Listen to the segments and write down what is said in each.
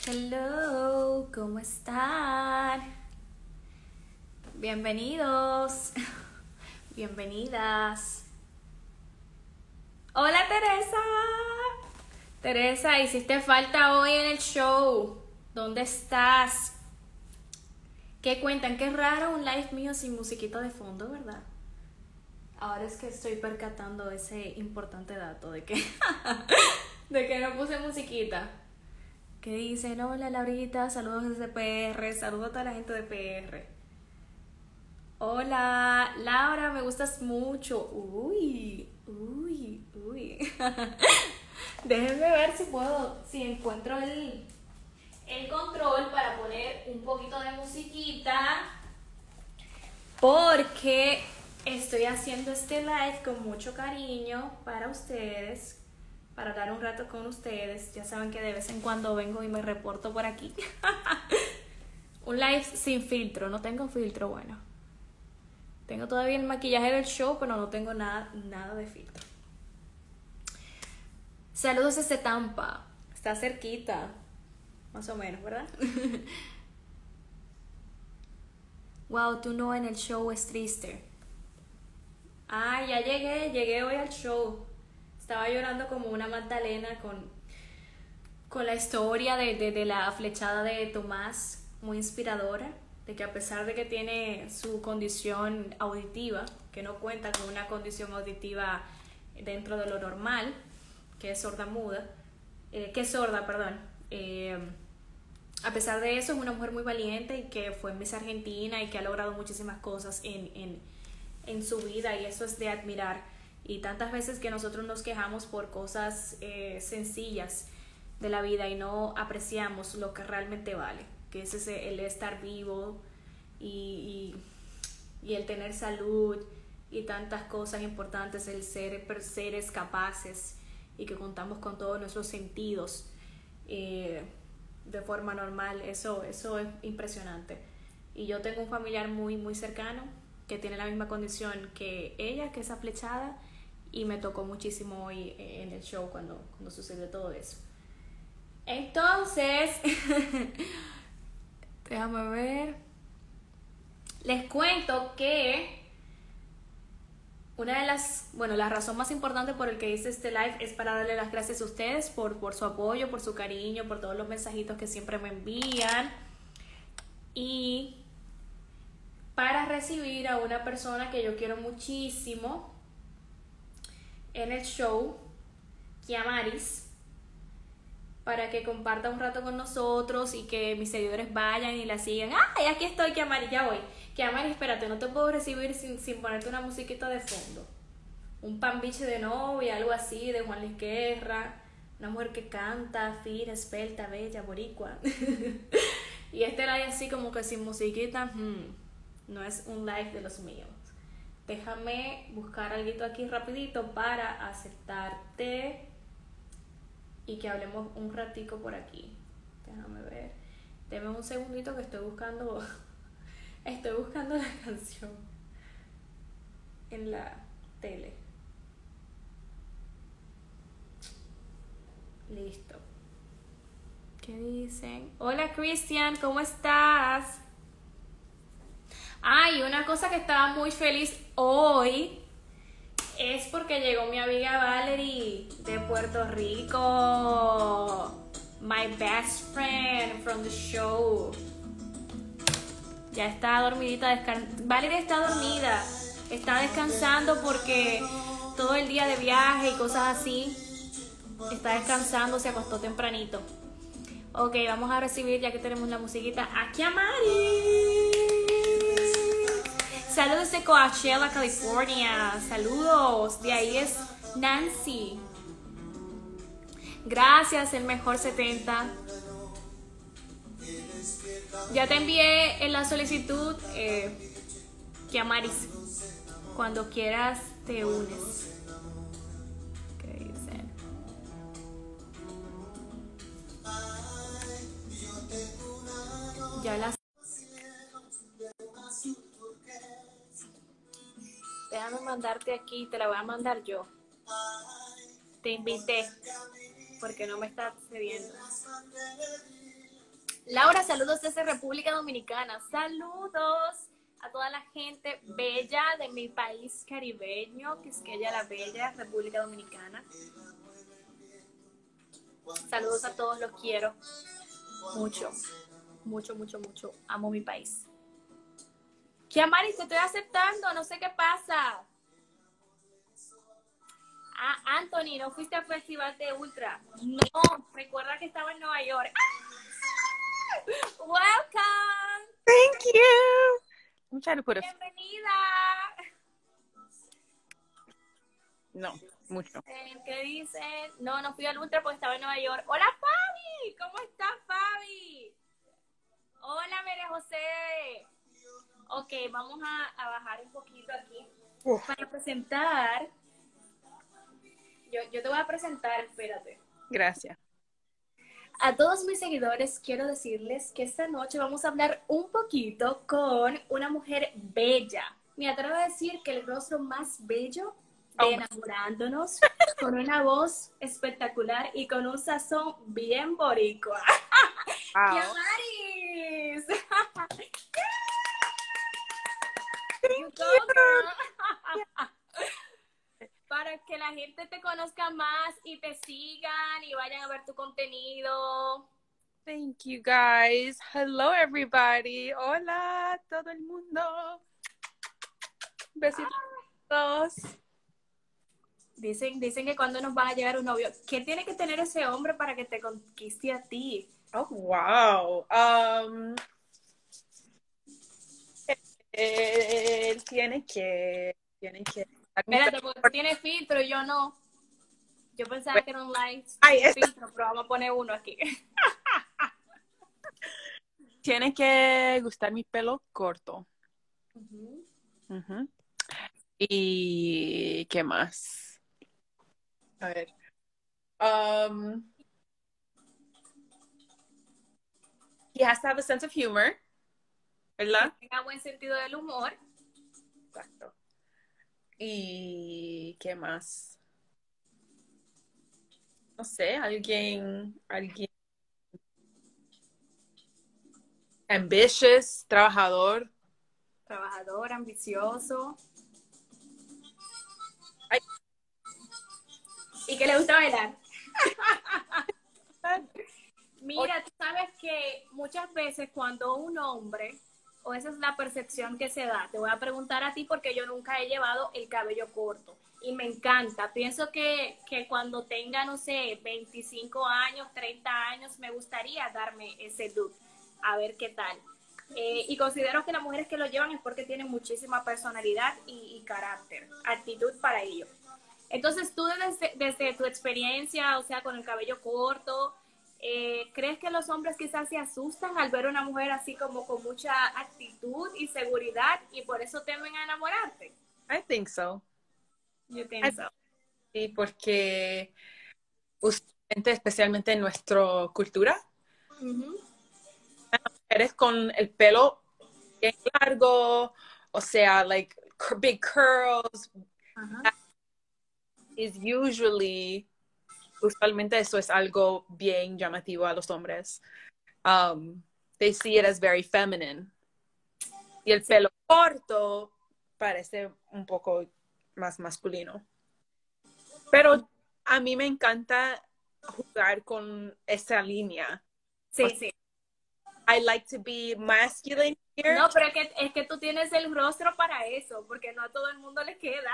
Hello, ¿cómo están? Bienvenidos, bienvenidas. Hola Teresa. Teresa, hiciste falta hoy en el show. ¿Dónde estás? ¿Qué cuentan? Qué raro un live mío sin musiquita de fondo, ¿verdad? Ahora es que estoy percatando ese importante dato de que, de que no puse musiquita. Que dicen, hola Laurita, saludos desde PR, saludos a toda la gente de PR. Hola, Laura, me gustas mucho. Uy. Déjenme ver si encuentro el control para poner un poquito de musiquita. Porque estoy haciendo este live con mucho cariño para ustedes. Para hablar un rato con ustedes. Ya saben que de vez en cuando vengo y me reporto por aquí. Un live sin filtro, no tengo filtro, bueno. Tengo todavía el maquillaje del show, pero no tengo nada de filtro. Saludos desde Tampa. Está cerquita. Más o menos, ¿verdad? Wow, tú no en el show es triste. Ah, ya llegué hoy al show. Estaba llorando como una Magdalena con la historia de la flechada de Tomás, muy inspiradora, de que a pesar de que tiene su condición auditiva, que no cuenta con una condición auditiva dentro de lo normal, que es sorda-muda, a pesar de eso es una mujer muy valiente y que fue Miss Argentina y que ha logrado muchísimas cosas en su vida, y eso es de admirar. Y tantas veces que nosotros nos quejamos por cosas sencillas de la vida y no apreciamos lo que realmente vale, que es el estar vivo y el tener salud y tantas cosas importantes, el ser seres capaces y que contamos con todos nuestros sentidos de forma normal. Eso es impresionante. Y yo tengo un familiar muy cercano que tiene la misma condición que ella, que es aflechada, y me tocó muchísimo hoy en el show cuando sucedió todo eso. Entonces, déjame ver. Les cuento que la razón más importante por el que hice este live es para darle las gracias a ustedes por su apoyo, por su cariño, por todos los mensajitos que siempre me envían, y para recibir a una persona que yo quiero muchísimo en el show, Kiamaris, para que comparta un rato con nosotros y que mis seguidores vayan y la sigan. ¡Ay, aquí estoy, Kiamaris! Ya voy. Kiamaris, espérate, no te puedo recibir sin ponerte una musiquita de fondo. Un pan biche de novia, algo así, de Juan Luis Guerra. Una mujer que canta, fina, esbelta, bella, boricua. Y este live así como que sin musiquita, no es un live de los míos. Déjame buscar algo aquí rapidito para aceptarte y que hablemos un ratico por aquí. Déjame ver. Deme un segundito que estoy buscando la canción en la tele. Listo. ¿Qué dicen? Hola Cristian, ¿cómo estás? Y una cosa que estaba muy feliz hoy es porque llegó mi amiga Valerie de Puerto Rico. My best friend from the show. Ya está dormidita. Valerie está dormida. Está descansando porque todo el día de viaje y cosas así. Está descansando, se acostó tempranito. Ok, vamos a recibir, ya que tenemos la musiquita, aquí a Mari. Saludos de Coachella, California. Saludos. De ahí es Nancy. Gracias, el mejor 70. Ya te envié en la solicitud, Kiamaris. Cuando quieras te unes. ¿Qué dicen? Ya las... Déjame mandarte aquí, te la voy a mandar yo. Te invité, porque no me está cediendo. Laura, saludos desde República Dominicana. Saludos a toda la gente bella de mi país caribeño, que es que ella la Bella, República Dominicana. Saludos a todos, los quiero mucho, mucho, mucho, mucho. Amo mi país. Kiamari, te estoy aceptando, no sé qué pasa. Ah, Anthony, ¿no fuiste al festival de Ultra? No, recuerda que estaba en Nueva York. ¡Ah! Welcome. Thank you. I'm trying to put a... Bienvenida. No, mucho. ¿Qué dicen? No, no fui al Ultra porque estaba en Nueva York. Hola, Fabi. ¿Cómo estás, Fabi? Hola, María José. Ok, vamos a bajar un poquito aquí para presentar. Yo te voy a presentar, espérate. Gracias. A todos mis seguidores quiero decirles que esta noche vamos a hablar un poquito con una mujer bella. Me atrevo a decir que el rostro más bello de Enamorándonos, con una voz espectacular y con un sazón bien boricua. Wow. ¡Kiamaris! Thank You go, you. girl. Para que la gente te conozca más y te sigan y vayan a ver tu contenido. Thank you, guys. Hello, everybody. Hola, todo el mundo. Besitos. Dicen que cuando nos va a llegar un novio, ¿qué tiene que tener ese hombre para que te conquiste a ti? Oh, wow. Él tiene que... Espérate, porque tú tienes filtro y yo no. Yo pensaba que era un live Ay, sin filtro, pero vamos a poner uno aquí. Tiene que gustar mi pelo corto. ¿Y qué más? A ver. He has to have a sense of humor, ¿verdad? Que tenga buen sentido del humor. Exacto. ¿Y qué más? No sé, alguien ambitious, trabajador. Trabajador, ambicioso. Ay. Y que le gusta bailar. Mira, tú sabes que muchas veces cuando un hombre, o esa es la percepción que se da, te voy a preguntar a ti porque yo nunca he llevado el cabello corto y me encanta. Pienso que cuando tenga, no sé, 25 años, 30 años, me gustaría darme ese look, a ver qué tal. Y considero que las mujeres que lo llevan es porque tienen muchísima personalidad y carácter, actitud para ello. Entonces tú desde tu experiencia, o sea, con el cabello corto, ¿crees que los hombres quizás se asustan al ver a una mujer así como con mucha actitud y seguridad y por eso temen a enamorarte? I think so. Yo pienso. Sí, porque usualmente, especialmente en nuestra cultura, mujeres con el pelo bien largo, o sea, like big curls, is usualmente eso es algo bien llamativo a los hombres. They see it as very feminine. Y el pelo corto parece un poco más masculino. Pero a mí me encanta jugar con esa línea. Sí, sí. I like to be masculine here. No, pero es que tú tienes el rostro para eso, porque no a todo el mundo le queda.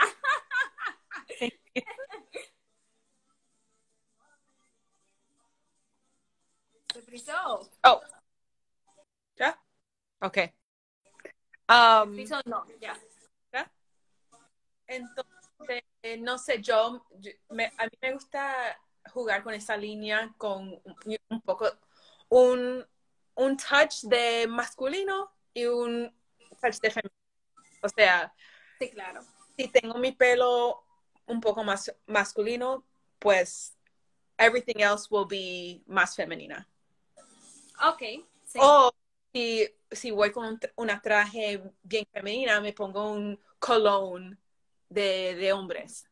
Se frizó. Oh. ¿Ya? Ok. Se frizó, no, ya. ¿Ya? Entonces, no sé, a mí me gusta jugar con esa línea con un poco, un touch de masculino y un touch de femenino. O sea, sí, claro. Si tengo mi pelo un poco más masculino, pues everything else will be más femenina. Ok, sí. O si voy con una traje bien femenina, me pongo un cologne de hombres.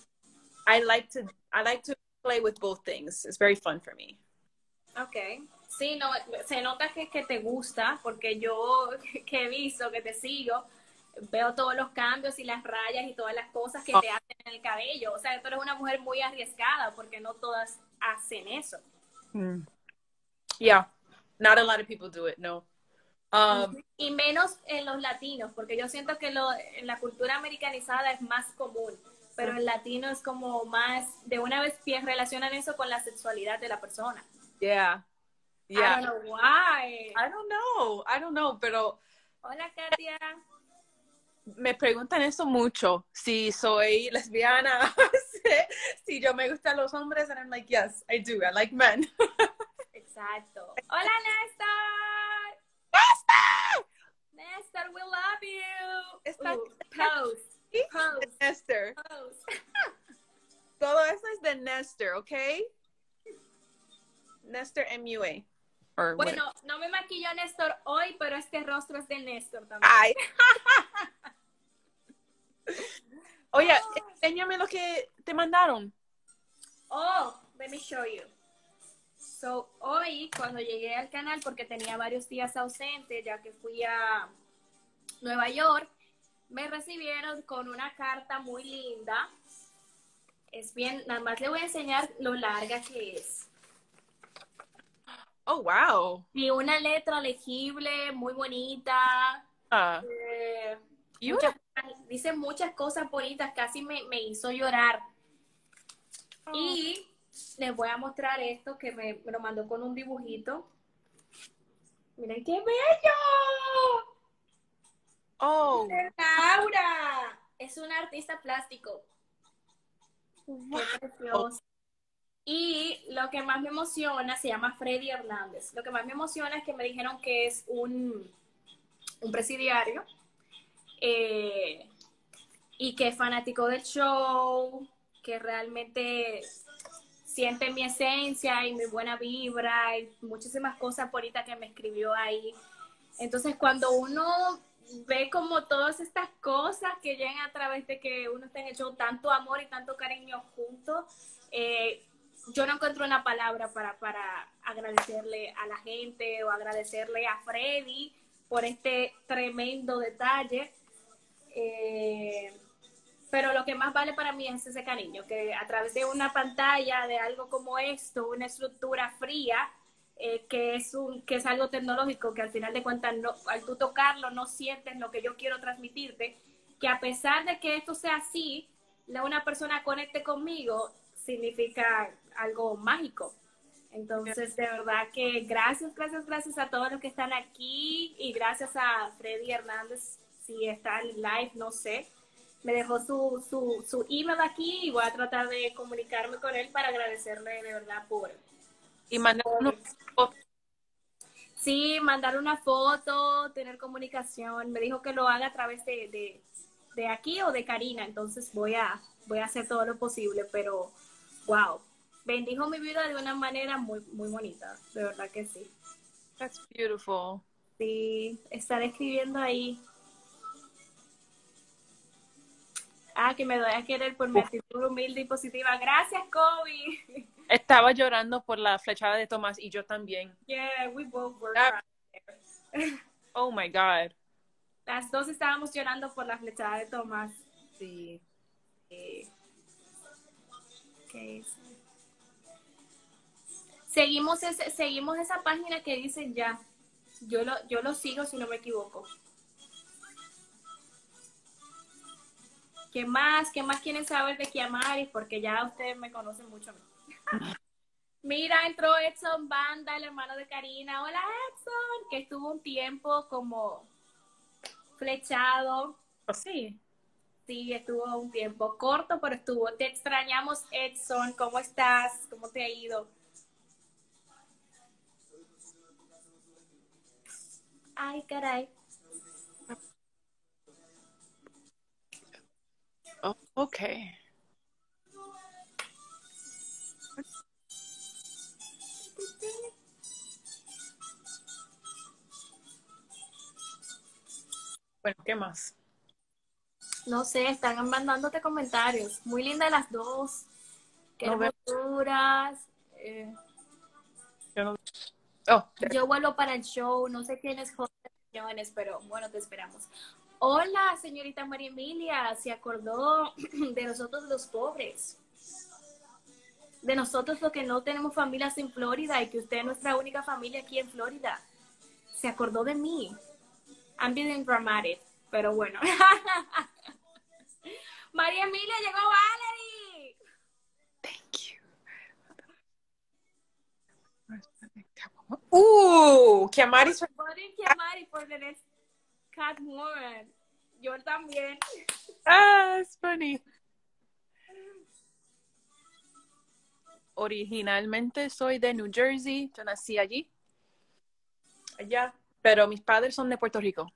I like to play with both things. It's very fun for me. Ok. Sí, no, se nota que te gusta, porque yo que he visto, que te sigo, veo todos los cambios y las rayas y todas las cosas que te hacen en el cabello. O sea, tú eres una mujer muy arriesgada, porque no todas hacen eso. Mm. Yeah, not a lot of people do it, no. Y menos en los latinos, porque yo siento que en la cultura americanizada es más común, pero el latino es como más, de una vez relacionan eso con la sexualidad de la persona. Yeah, I yeah. don't know why. I don't know, pero Hola, Katia. me preguntan eso mucho, si soy lesbiana, si yo me gustan los hombres, and I'm like, yes, I do, I like men. Exacto. Hola, Néstor. ¡Néstor! Néstor, we love you. Está Pose. Pose. Néstor. Pose. Todo eso es de Néstor, ¿ok? Néstor MUA. Bueno, no me maquillo a Néstor hoy, pero este rostro es de Néstor también. Ay. Oye, enséñame lo que te mandaron. Oh, let me show you. So, hoy, cuando llegué al canal, porque tenía varios días ausente, ya que fui a Nueva York, me recibieron con una carta muy linda. Es bien, nada más le voy a enseñar lo larga que es. Oh, wow. Y una letra legible, muy bonita. Dice muchas cosas bonitas, casi me hizo llorar. Oh. Y les voy a mostrar esto que me lo mandó con un dibujito. Miren qué bello. Oh. Laura es un artista plástico. Wow. Qué precioso. Y lo que más me emociona, se llama Freddy Hernández. Lo que más me emociona es que me dijeron que es un presidiario y que es fanático del show, que realmente siente mi esencia y mi buena vibra y muchísimas cosas bonitas que me escribió ahí. Entonces, cuando uno ve como todas estas cosas que llegan a través de que uno está en el show, tanto amor y tanto cariño juntos, yo no encuentro una palabra para agradecerle a la gente o agradecerle a Freddy por este tremendo detalle. Pero lo que más vale para mí es ese cariño, que a través de una pantalla, de algo como esto, una estructura fría, que es algo tecnológico, que al final de cuentas, al tú tocarlo, no sientes lo que yo quiero transmitirte, que a pesar de que esto sea así, una persona conecte conmigo, significa algo mágico. Entonces, de verdad que gracias a todos los que están aquí y gracias a Freddy Hernández, si está en live, no sé. Me dejó su email aquí y voy a tratar de comunicarme con él para agradecerle de verdad por... Y mandar una foto. Sí, mandar una foto, tener comunicación. Me dijo que lo haga a través de aquí o de Karina, entonces voy a hacer todo lo posible, pero wow, bendijo mi vida de una manera muy, muy bonita, de verdad que sí. That's beautiful. Sí, estar escribiendo ahí. Que me doy a querer por mi actitud humilde y positiva. Gracias, Kobe. Estaba llorando por la flechada de Tomás y yo también. Yeah, we both were crying. Oh my God. Las dos estábamos llorando por la flechada de Tomás. Sí. Okay. Seguimos esa página que dice ya. Yo lo sigo si no me equivoco. ¿Qué más quieren saber de Kiamaris? Porque ya ustedes me conocen mucho. Mira, entró Edson Banda, el hermano de Karina. Hola, Edson, que estuvo un tiempo como flechado. Sí. Sí, estuvo un tiempo corto, pero estuvo. Te extrañamos, Edson. ¿Cómo estás? ¿Cómo te ha ido? Ay, caray. Oh, okay. Bueno, ¿qué más? No sé, están mandándote comentarios. Muy lindas las dos. Qué hermosuras. Yo no... Oh, Yo vuelvo para el show, no sé quiénes jóvenes, pero bueno, te esperamos. Hola, señorita María Emilia, se acordó de nosotros los pobres, de nosotros los que no tenemos familias en Florida y que usted es nuestra única familia aquí en Florida. Se acordó de mí. I'm being dramatic, pero bueno. María Emilia, llegó Valerie. thank you. Kiamari. Voting Kiamari for the next Catwoman. Yo también. Ah, it's funny. Originalmente soy de New Jersey, yo nací allá, pero mis padres son de Puerto Rico.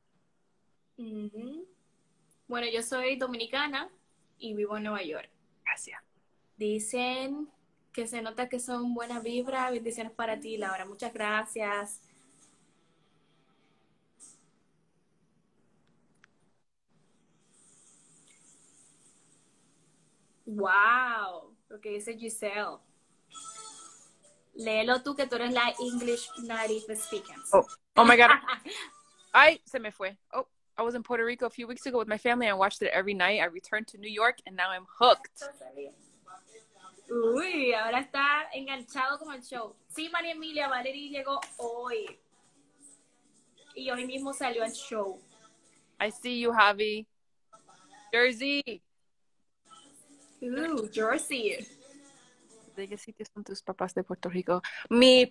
Bueno, yo soy dominicana y vivo en Nueva York. Gracias. Dicen que se nota que son buena vibra, bendiciones para ti, Laura. Muchas gracias. Wow, lo que dice Giselle. Léelo tú que tú eres la English native speaker. Oh my God. Ay, se me fue. Oh, I was in Puerto Rico a few weeks ago with my family. I watched it every night. I returned to New York and now I'm hooked. Uy, ahora está enganchado con el show. Sí, María Emilia, Valerie llegó hoy. Y hoy mismo salió al show. I see you, Javi. Jersey. Jersey. ¿De qué sitio son tus papás de Puerto Rico? Mi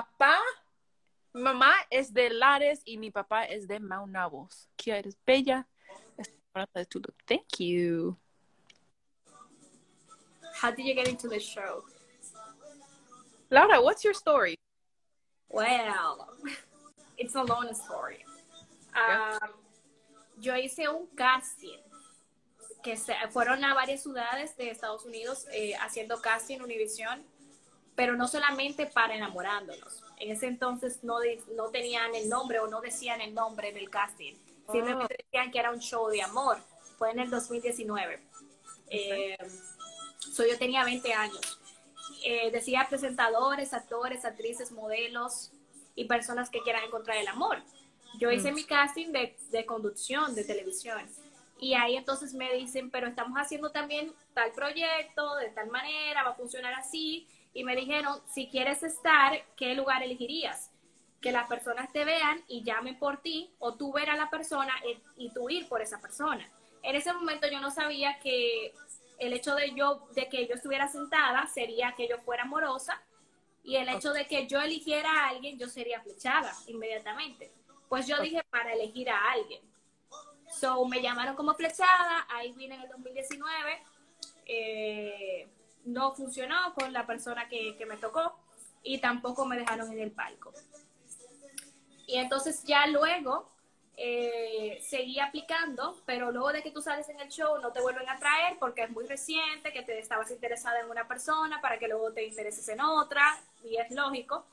mamá es de Lares y mi papá es de Mount Nabos. Kia, eres bella. Thank you. How did you get into the show? Laura, what's your story? Well, it's a long story. Yo hice un casting que fueron a varias ciudades de Estados Unidos haciendo casting Univision, pero no solamente para Enamorándonos. En ese entonces no tenían el nombre o no decían el nombre del casting. Simplemente decían que era un show de amor. Fue en el 2019. Yo tenía 20 años. Decía presentadores, actores, actrices, modelos y personas que quieran encontrar el amor. Yo hice mi casting de conducción de televisión. Y ahí entonces me dicen, pero estamos haciendo también tal proyecto, de tal manera, va a funcionar así. Y me dijeron, si quieres estar, ¿qué lugar elegirías? Que las personas te vean y llamen por ti, o tú ver a la persona y tú ir por esa persona. En ese momento yo no sabía que el hecho de que yo estuviera sentada sería que yo fuera amorosa, y el hecho de que yo eligiera a alguien, yo sería flechada inmediatamente. Pues yo dije, para elegir a alguien. So, me llamaron como flechada, ahí vine en el 2019, no funcionó con la persona que me tocó y tampoco me dejaron en el palco. Y entonces ya luego seguí aplicando, pero luego de que tú sales en el show no te vuelven a traer porque es muy reciente, que te estabas interesada en una persona para que luego te intereses en otra, y es lógico.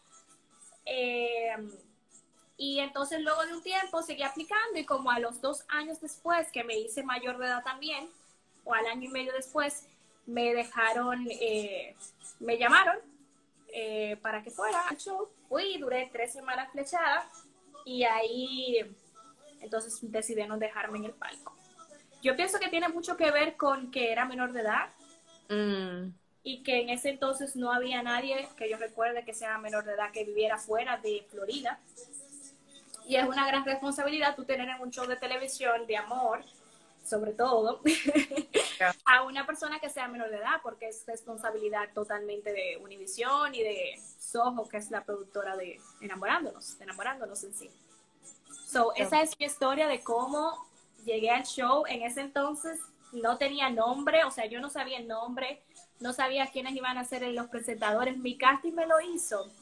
Y entonces luego de un tiempo seguí aplicando, y como a los 2 años después que me hice mayor de edad también, o al año y medio después, me llamaron para que fuera al show. Fui, duré 3 semanas flechada, y ahí entonces decidieron dejarme en el palco. Yo pienso que tiene mucho que ver con que era menor de edad, y que en ese entonces no había nadie que yo recuerde que sea menor de edad que viviera fuera de Florida. Y es una gran responsabilidad tú tener en un show de televisión de amor, sobre todo, a una persona que sea menor de edad, porque es responsabilidad totalmente de Univision y de Soho, que es la productora de Enamorándonos en sí. Esa es mi historia de cómo llegué al show. En ese entonces no tenía nombre, o sea, yo no sabía el nombre, no sabía quiénes iban a ser los presentadores. Mi casting me lo hizo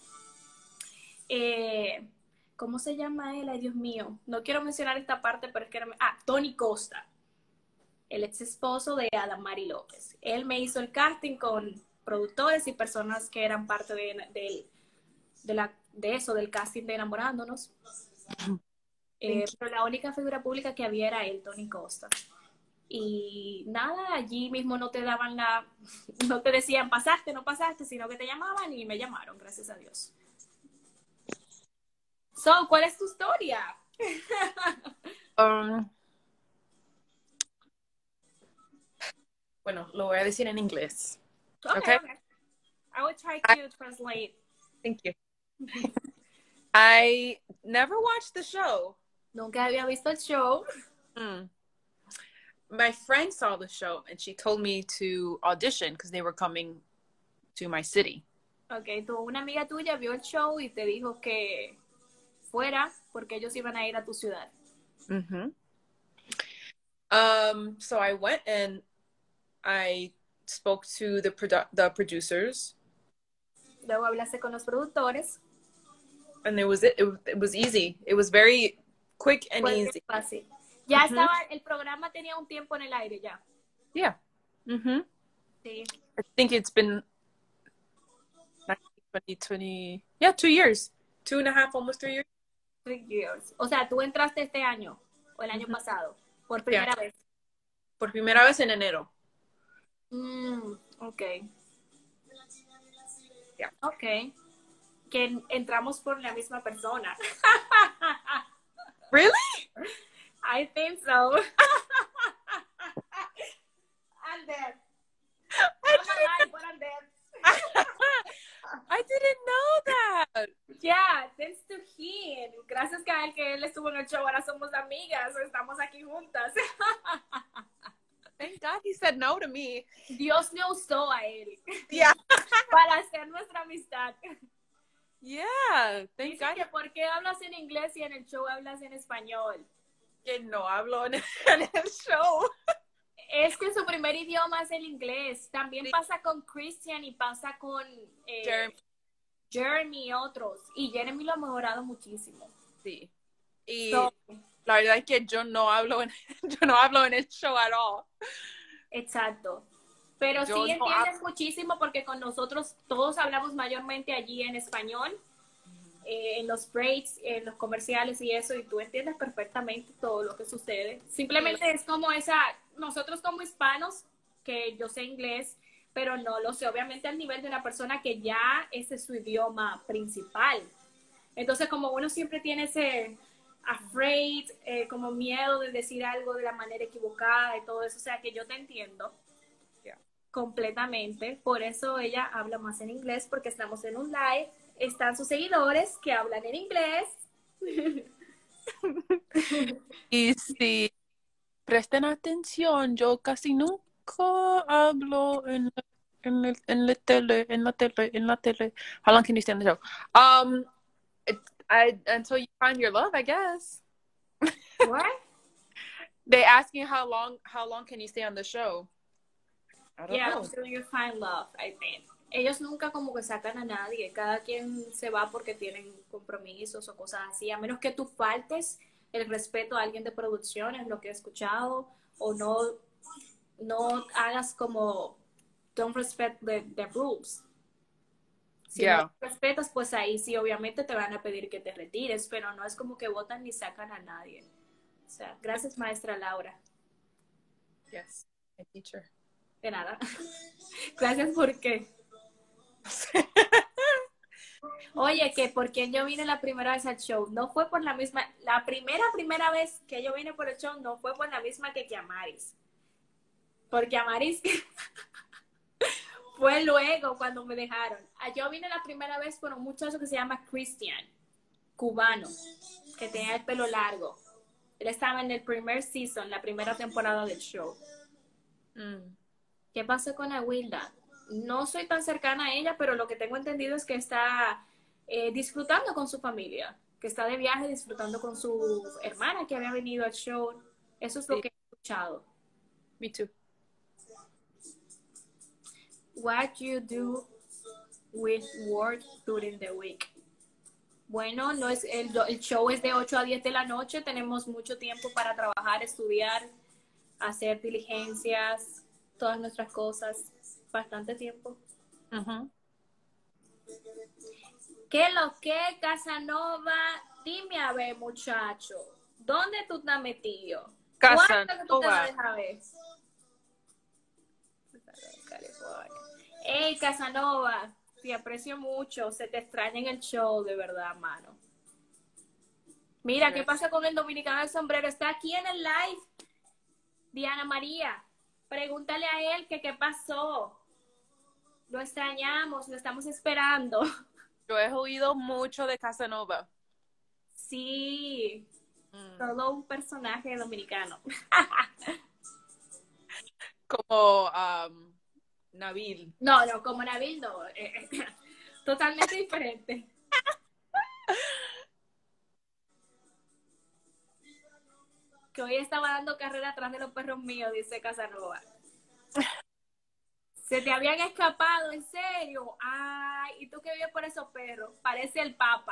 ¿cómo se llama él? Ay, Dios mío. No quiero mencionar esta parte, pero es que Tony Costa, el ex esposo de Adamari López. Él me hizo el casting con productores y personas que eran parte de eso, del casting de Enamorándonos. Pero la única figura pública que había era él, Tony Costa. Y nada, allí mismo no te daban no te decían pasaste, no pasaste, sino que te llamaban, y me llamaron, gracias a Dios. So, ¿cuál es tu historia? Um, bueno, lo voy a decir en inglés. Okay, Okay? okay. I will try I, to translate. thank you. I never watched the show. Nunca había visto el show. Mm. My friend saw the show and she told me to audition because they were coming to my city. Okay, una amiga tuya vio el show y te dijo que fuera porque ellos iban a ir a tu ciudad. Mm-hmm. So I went and I spoke to the producers. Luego hablaste con los productores. And it was easy. It was very quick and Fue easy. fácil. Ya Mm-hmm. estaba, el programa tenía un tiempo en el aire ya. Yeah. Mm-hmm. Sí. I think it's been 2020. Yeah, 2 years. 2.5, almost 3 years. 3 years. O sea, tú entraste este año o el año Mm-hmm. pasado, por primera vez. Por primera vez en enero. Ok. Yeah. Ok. Que entramos por la misma persona. Really? I think so. I'm dead. I'm alive, but I'm dead. I didn't know that. Yeah, thanks to him. Gracias a él que él estuvo en el show, ahora somos amigas, estamos aquí juntas. Thank God he said no to me. Dios le usó a él. Yeah. Para hacer nuestra amistad. Yeah. Thank Dice God. que ¿por qué hablas en inglés y en el show hablas en español? Que no hablo en el show. Es que su primer idioma es el inglés. También Sí. pasa con Christian y pasa con Jeremy y otros. Y Jeremy lo ha mejorado muchísimo. Sí. Y So, la verdad es que yo no hablo en el show at all. exacto. Pero Yo sí no entiendes muchísimo porque con nosotros todos hablamos mayormente allí en español, en los breaks, en los comerciales y eso, y tú entiendes perfectamente todo lo que sucede. Simplemente es como nosotros como hispanos, que yo sé inglés, pero no lo sé, obviamente al nivel de una persona que ya ese es su idioma principal. Entonces, como uno siempre tiene ese afraid, como miedo de decir algo de la manera equivocada y todo eso, o sea que yo te entiendo completamente. Por eso ella habla más en inglés, porque estamos en un live, están sus seguidores que hablan en inglés. Y si presten atención, yo casi nunca hablo en la tele. How long can you stay on the show? Until you find your love, I guess. What? They asking how long can you stay on the show? I don't Yeah, know. until you find love, I think. Ellos nunca como que sacan a nadie, cada quien se va porque tienen compromisos o cosas así, a menos que tú faltes el respeto a alguien de producción, es lo que he escuchado, o no hagas como don't respect the rules. Si no respetas, pues ahí sí, obviamente te van a pedir que te retires, pero no es como que votan ni sacan a nadie. O sea, gracias, maestra Laura. Yes, my teacher. De nada. Gracias por qué. Oye, que porque yo vine la primera vez al show, no fue por la misma, la primera vez que yo vine por el show no fue por la misma que Amaris. Porque Amaris fue luego cuando me dejaron. Yo vine la primera vez por un muchacho que se llama Christian, cubano, que tenía el pelo largo. Él estaba en el primer season, la primera temporada del show. ¿Qué pasó con Awilda? No soy tan cercana a ella, pero lo que tengo entendido es que está disfrutando con su familia, que está de viaje disfrutando con su hermana que había venido al show. Eso es lo que he escuchado. Me too. What you do with work during the week? Bueno, no es el show es de 8 a 10 de la noche. Tenemos mucho tiempo para trabajar, estudiar, hacer diligencias, todas nuestras cosas. Bastante tiempo. ¿Qué lo que, Casanova? Dime a ver, muchacho. ¿Dónde tú estás metido? Casanova. ¿Cuánto que tú te vas a dejar ver? Hey, Casanova, te aprecio mucho. Se te extraña en el show, de verdad, mano. Mira, ¿qué pasa con el dominicano del sombrero? Está aquí en el live. Diana María, pregúntale a él que qué pasó. Lo extrañamos, lo estamos esperando. Yo he oído mucho de Casanova. Sí, Mm. todo un personaje dominicano. Como Nabil. No, no, como Nabil, no. Totalmente diferente. Que hoy estaba dando carrera atrás de los perros míos, dice Casanova. Se te habían escapado, en serio. Ay, ¿y tú qué vives por esos perros? Parece el Papa.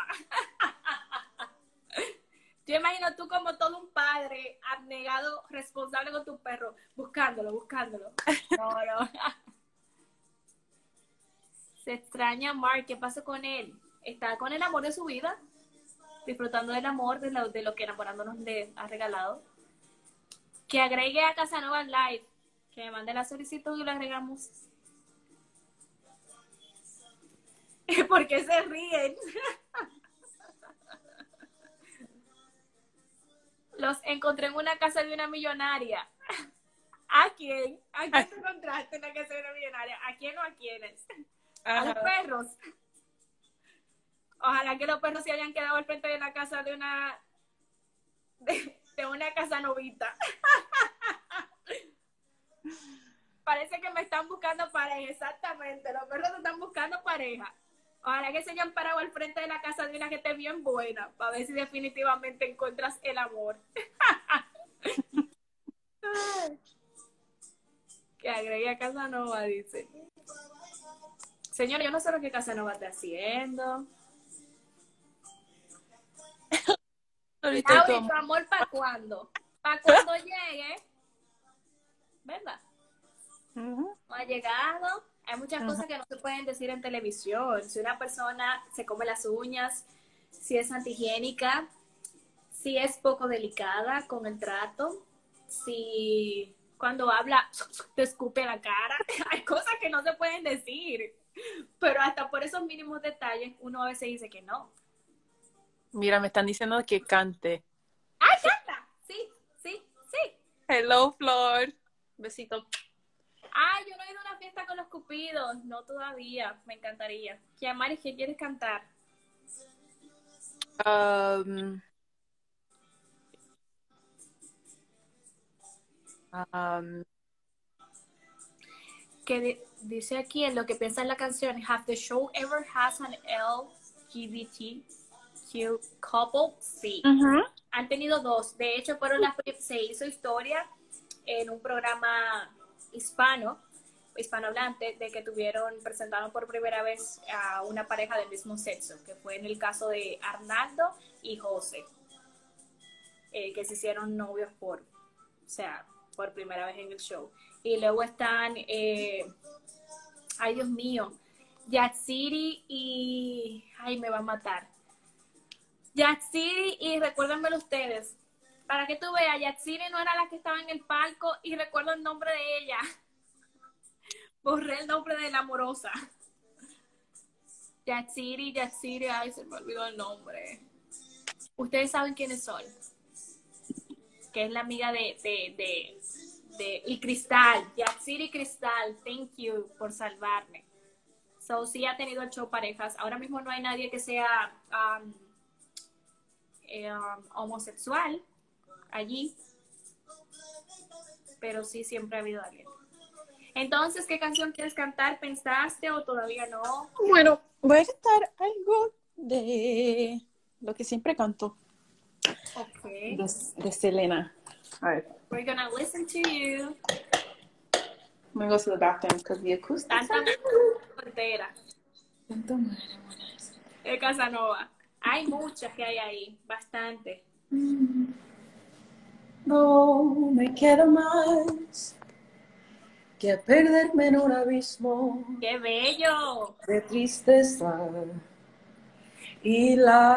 Yo imagino tú como todo un padre abnegado, responsable con tu perro, buscándolo, buscándolo. No, no. Se extraña a Mark, ¿qué pasó con él? Está con el amor de su vida, disfrutando del amor, de lo que enamorándonos le ha regalado. Que agregue a Casanova Live, que me mande la solicitud y lo agregamos. ¿Por qué se ríen? Los encontré en una casa de una millonaria. ¿A quién? ¿A quién te encontraste en la casa de una millonaria? ¿A quién o a quiénes? Ajá. A los perros. Ojalá que los perros se hayan quedado al frente de la casa de una casa novita. Parece que me están buscando pareja, exactamente. Los perros te están buscando pareja. Ojalá que se hayan parado al frente de la casa de una gente bien buena, para ver si definitivamente encuentras el amor. Que agregue a Casanova, dice. Señor, yo no sé lo que Casanova está haciendo. Ahorita Laura, ¿tu amor para cuándo? Para cuando llegue, ¿verdad? No ha llegado. Hay muchas cosas que no se pueden decir en televisión. Si una persona se come las uñas, si es antihigiénica, si es poco delicada con el trato, si cuando habla te escupe la cara. Hay cosas que no se pueden decir. Pero hasta por esos mínimos detalles uno a veces dice que no. Mira, me están diciendo que cante. ¡Ay, canta! Sí, sí, sí. Hello, Flor. Besito. Ay, yo no he ido a una fiesta con los cupidos. No todavía. Me encantaría. Kiamari, ¿qué quieres cantar? Um, um, Que dice aquí en lo que piensa en la canción: Have the show ever has an LGBTQ couple? Sí. Han tenido dos. De hecho, se hizo historia en un programa hispanohablante, de que presentaron por primera vez a una pareja del mismo sexo, que fue en el caso de Arnaldo y José, que se hicieron novios por primera vez en el show. Y luego están, ay Dios mío, Yatsiri y, ay, me va a matar. Yatsiri y recuérdenmelo ustedes. Para que tú veas, Yatsiri no era la que estaba en el palco y recuerdo el nombre de ella. Borré el nombre de la amorosa. Yatsiri, ay, se me olvidó el nombre. Ustedes saben quiénes son. Que es la amiga y Cristal. Yatsiri Cristal, thank you por salvarme. So, sí ha tenido el show parejas. Ahora mismo no hay nadie que sea homosexual allí, pero sí siempre ha habido alguien. Entonces, ¿qué canción quieres cantar? ¿Pensaste o todavía no? Bueno, voy a cantar algo de lo que siempre canto. Okay. De Selena. A ver. We're gonna listen to you. I'm gonna go to the bathroom because the acoustics Tanta frontera. De Casanova. Hay muchas que hay ahí, bastante. No me queda más que perderme en un abismo. ¡Qué bello! De tristeza y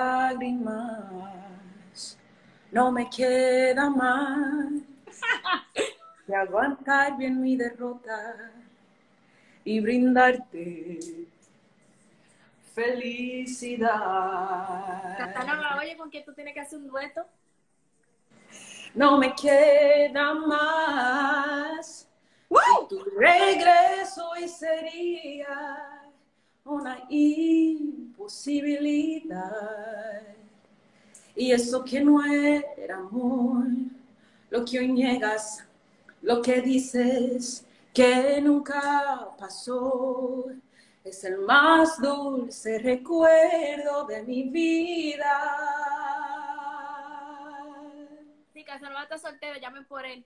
lágrimas. No me queda más que aguantar bien mi derrota y brindarte felicidad. Casanova, oye, ¿con quién tú tienes que hacer un dueto? No me queda más. Si tu regreso hoy sería una imposibilidad. Y eso que no era amor, lo que hoy niegas, lo que dices que nunca pasó, es el más dulce recuerdo de mi vida. Sí, Casanova está soltero, llamen por él.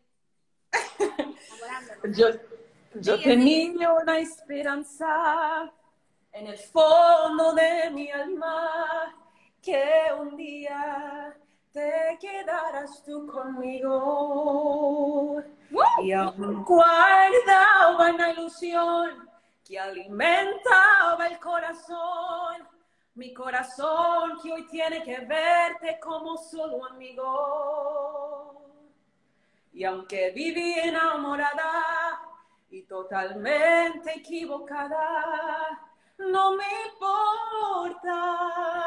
Yo tenía una esperanza en el fondo de mi alma, que un día te quedarás tú conmigo. Y aún guardaba una ilusión que alimentaba el corazón, mi corazón que hoy tiene que verte como solo amigo. Y aunque viví enamorada y totalmente equivocada, no me importa.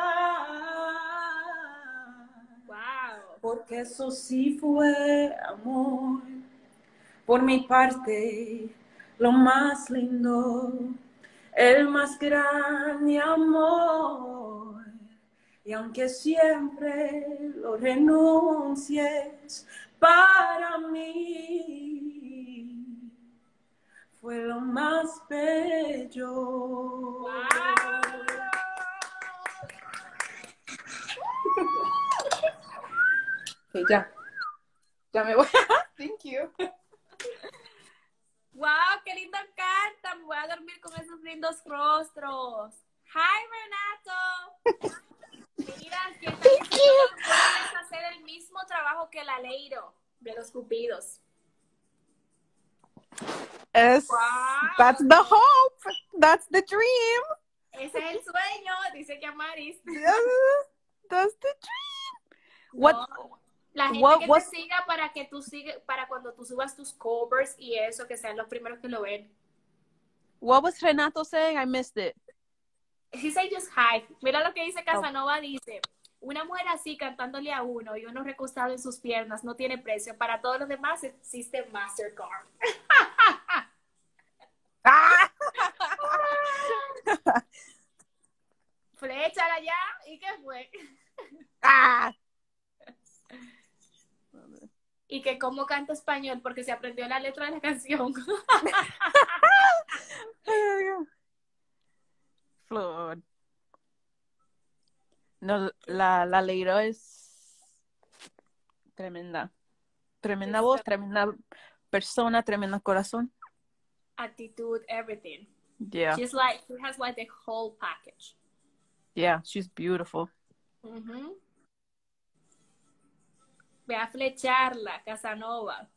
Wow. Porque eso sí fue amor. Por mi parte, lo más lindo, el más grande amor. Y aunque siempre lo renuncies, para mí fue lo más bello. Wow. Okay, ya me voy. Thank you. Wow, qué lindo cantan. Voy a dormir con esos lindos rostros. Hi, Renato. Mira, ¿quién está diciendo que tú puedes hacer el mismo trabajo que la Leiro de los Cupidos? Wow. That's the hope. That's the dream. Ese es el sueño, dice que Amaris. That's the dream. No, la gente que te siga para que tú sigas, para cuando tú subas tus covers y eso, que sean los primeros que lo ven. What was Renato saying? I missed it. He said just hi. Mira lo que dice Casanova, dice, una mujer así cantándole a uno y uno recostado en sus piernas no tiene precio. Para todos los demás existe Mastercard. Fléchala ya. ¿Y qué fue? Y que cómo canta español porque se aprendió la letra de la canción. Flor. No, la Leiro es tremenda. Tremenda voz, tremenda persona, tremendo corazón. Actitud, everything. Yeah. She has like the whole package. Yeah, she's beautiful. Ve a flecharla, Casanova.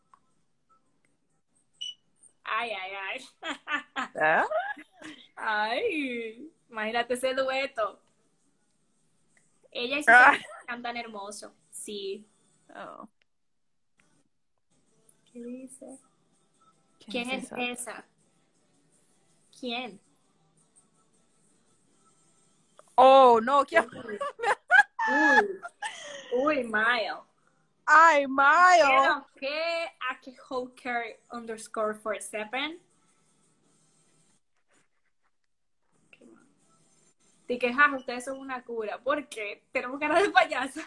Ay, ay, ay. Ay, imagínate ese dueto. Ella y su cantan hermoso. Sí. Oh. ¿Qué dice? ¿Quién es esa? ¿Quién? Oh, no. Uy, Mile. Ay, Mile. ¿Qué? Aki Hawker _47. Y que, jaja, ustedes son una cura. ¿Por qué? Tenemos cara de payaso.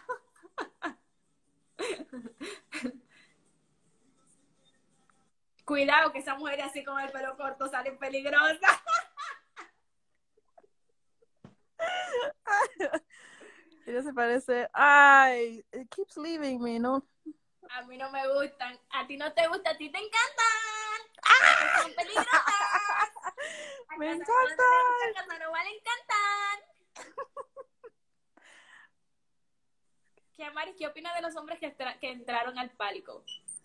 Cuidado, que esa mujer así con el pelo corto sale peligrosa. Ella se parece. Ay, it keeps leaving me, ¿no? A mí no me gustan. A ti no te gusta, a ti te encantan. Son peligrosas. Me encantan. A Casanova le encantan. ¿Qué opinas de los hombres que entraron al palco?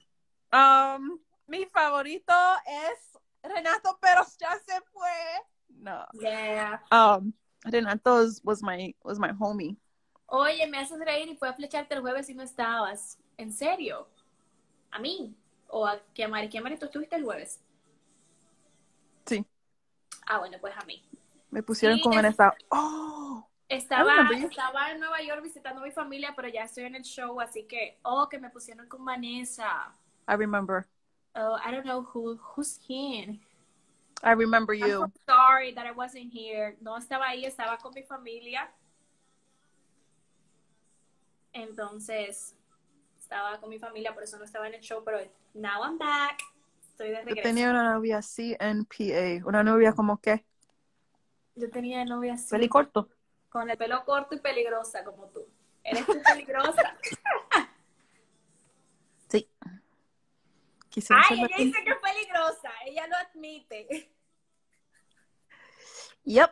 Mi favorito es Renato, pero ya se fue. No. Yeah. Renato was my homie. Oye, me haces reír y fue a flecharte el jueves y no estabas. ¿En serio? ¿A mí? ¿O a Kiamari? ¿Kiamari, tú estuviste el jueves? Sí. Ah, bueno, pues a mí. Me pusieron Sí, con Vanessa. Oh, I remember you. estaba en Nueva York visitando a mi familia, pero ya estoy en el show, así que, que me pusieron con Vanessa. I remember. Oh, I don't know who's him. I remember I'm so you. sorry that I wasn't here. No estaba ahí, estaba con mi familia. Entonces, estaba con mi familia, por eso no estaba en el show, pero now I'm back. Estoy de Yo regreso. tenía una novia CNPA. Una novia como que Yo tenía novia así, peli corto. con el pelo corto y peligrosa como tú. ¿Eres tú peligrosa? Sí. Quisiera Ay, ser ella Becky. dice que es peligrosa, ella lo admite. Yep.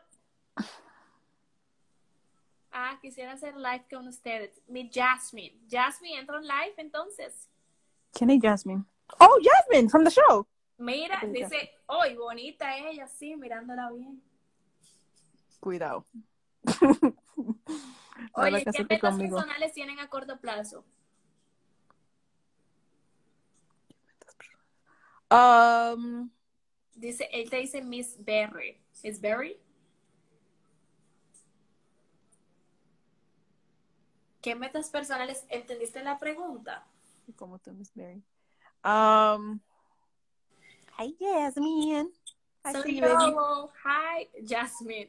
Quisiera hacer live con ustedes. Mi Jasmine. Jasmine entra en live entonces. ¿Quién es Jasmine? Oh, Jasmine, from the show. Mira, Ok, dice, ¡ay, bonita ella! Sí, mirándola bien. Cuidado. Oye, Nada que ¿qué hacerte metas conmigo. personales tienen a corto plazo? Dice, él te dice Miss Berry. ¿Miss Berry? ¿Qué metas personales? ¿Entendiste la pregunta? ¿Cómo te Miss Mary? Hi, Jasmine. I see you, baby. Hello. Hi, Jasmine.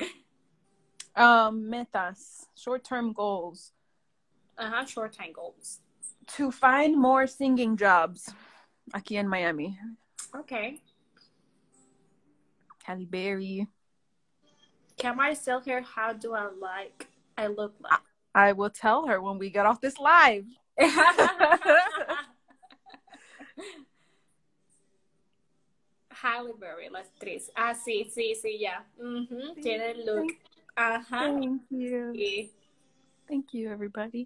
Metas, short-term goals. Short time goals. To find more singing jobs aquí en Miami. Okay. Halle Berry. Can I tell her how do I look like? I will tell her when we get off this live. Halle Berry, la actriz. Sí, ya. Tiene el look. Ajá. Thank you. Sí. Thank you, everybody.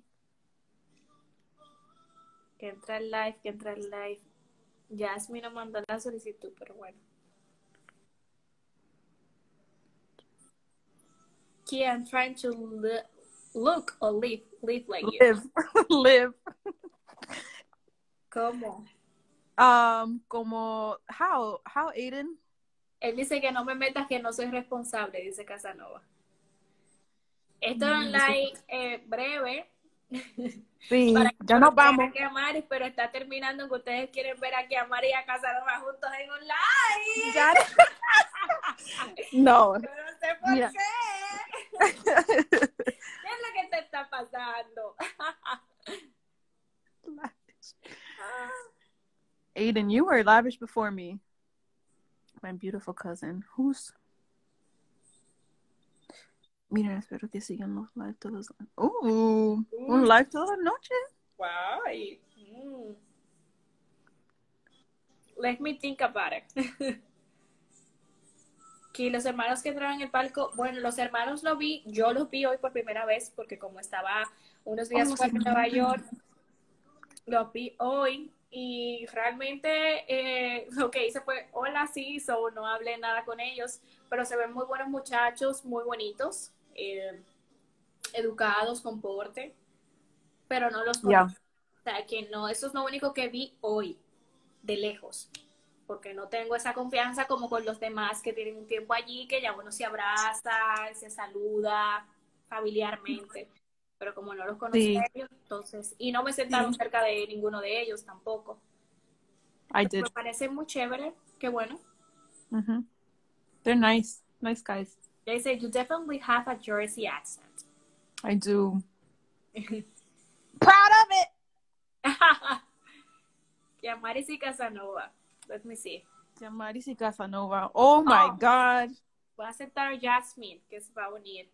Que entra el live. Jasmine no mandó la solicitud, pero bueno. Kia, I'm trying to look or live like you. Live. ¿Cómo? Como, how, Aiden? Él dice que no me metas, que no soy responsable, dice Casanova. Esto es un live breve. Sí, para ya nos vamos. Aquí a Mari, pero está terminando que ustedes quieren ver aquí a Mari y a Casanova juntos en un live. Ya. No. Yo no sé por Mira. qué. ¿Qué es lo que te está pasando? Aiden, you were lavish before me. My beautiful cousin. Who's... Mira, espero que sigan los live todos. Un live toda la noche. Wow. Let me think about it. Que los hermanos que entraron en el palco, bueno, los hermanos yo los vi hoy por primera vez, porque como estaba unos días fuera en Nueva York, los vi hoy, y realmente lo que hice fue, hola, sí, no hablé nada con ellos, pero se ven muy buenos muchachos, muy bonitos, educados, con porte, pero no los conozco. O sea, que no, eso es lo único que vi hoy, de lejos, porque no tengo esa confianza como con los demás que tienen un tiempo allí, que ya uno se abraza, se saluda familiarmente, pero como no los conocía a ellos, entonces, y no me sentaron cerca de ninguno de ellos tampoco. Me parece muy chévere, qué bueno. They're nice guys. They say, you definitely have a Jersey accent. I do. Proud of it! Yamaris y Casanova. Let me see. Yamaris y Casanova. Oh my God. Voy a aceptar a Jasmine, que se va a unir.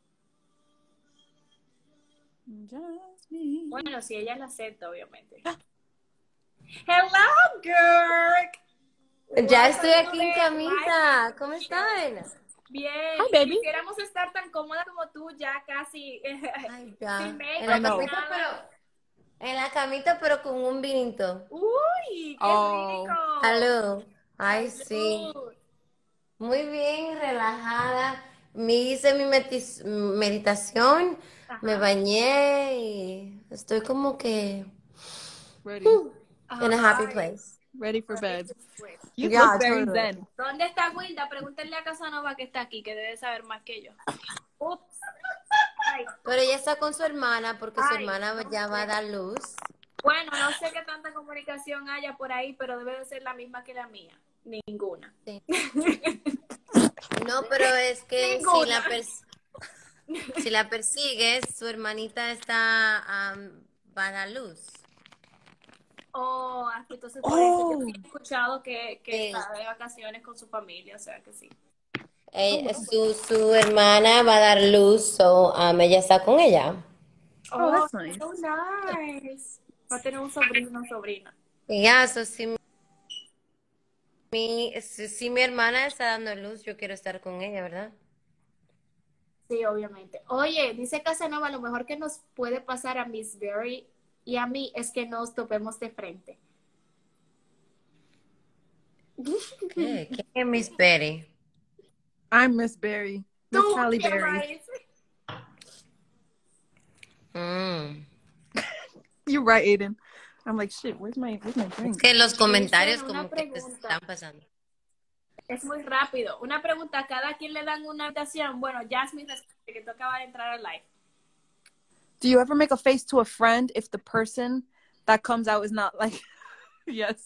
Jasmine. Bueno, si ella la acepta, obviamente. Hello, girl. Ya estoy aquí en camita. ¿Cómo están? Bien. Hi, baby. Quisiéramos estar tan cómoda como tú, ya casi. Ay, ya. Sin make, En la camita, pero con un vinito. Uy, qué rico. Salud. Ay, sí. Muy bien, relajada. Me hice mi meditación, me bañé y estoy como que Ready. in a happy place. Ready for bed. Pues, You Yeah, look very totally. zen. ¿dónde está Wilda? Pregúntenle a Casanova que está aquí, que debe saber más que yo. Ups. Ay, Pero ella está con su hermana porque su Ay, hermana no ya va a sé. dar luz. Bueno, no sé qué tanta comunicación haya por ahí, pero debe de ser la misma que la mía. Ninguna. Sí. No, pero es que Ninguna. si la persigues, su hermanita está va a dar luz. Oh, entonces por eso yo Oh, sí he escuchado que Sí. está de vacaciones con su familia, o sea que sí. Su hermana va a dar luz, so ella está con ella. oh, that's nice. So nice. Va a tener un sobrino o sobrina. Y ya, so, si mi hermana está dando luz, yo quiero estar con ella, ¿verdad? Sí, obviamente. Oye, dice Casanova, lo mejor que nos puede pasar a Miss Berry y a mí es que nos topemos de frente. ¿Qué? ¿Quién es Miss Betty? I'm Miss Berry. Miss Tú, Halle ¿qué Berry. más? You're right, Aiden. I'm like, shit, where's my Es drink? que los comentarios Una como que te pregunta. están pasando. Es muy rápido. Una pregunta, ¿a cada quien le dan una habitación? Bueno, Jasmine, responde que tú acabas de entrar al live. Do you ever make a face to a friend if the person that comes out is not like, yes.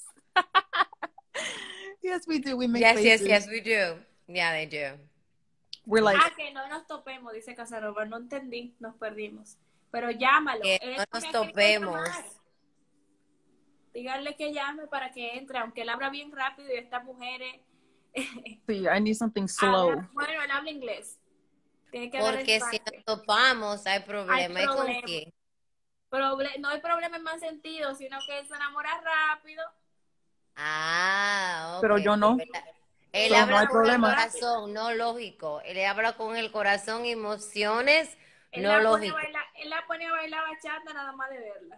Yes, we do. We make faces. Yes, we do. Yeah, they do. We're like, Que no nos topemos, dice Casanova. No entendí, nos perdimos. Pero llámalo. Que Él no me nos ha querido topemos. llamar. Díganle que llame para que entre, aunque él habla bien rápido y estas mujeres... see, I need something slow. Bueno, él habla inglés. Tiene que hablar Porque si español. nos topamos, hay problema. ¿Y con problema. quién? No hay problema en más sentido, sino que él se enamora rápido. Ah, ok. Pero yo no. Él So, no habla hay con el problema. corazón, no lógico. Él habla con el corazón, emociones, Él no la pone a lógico. él la pone a bailar bachata nada más de verla.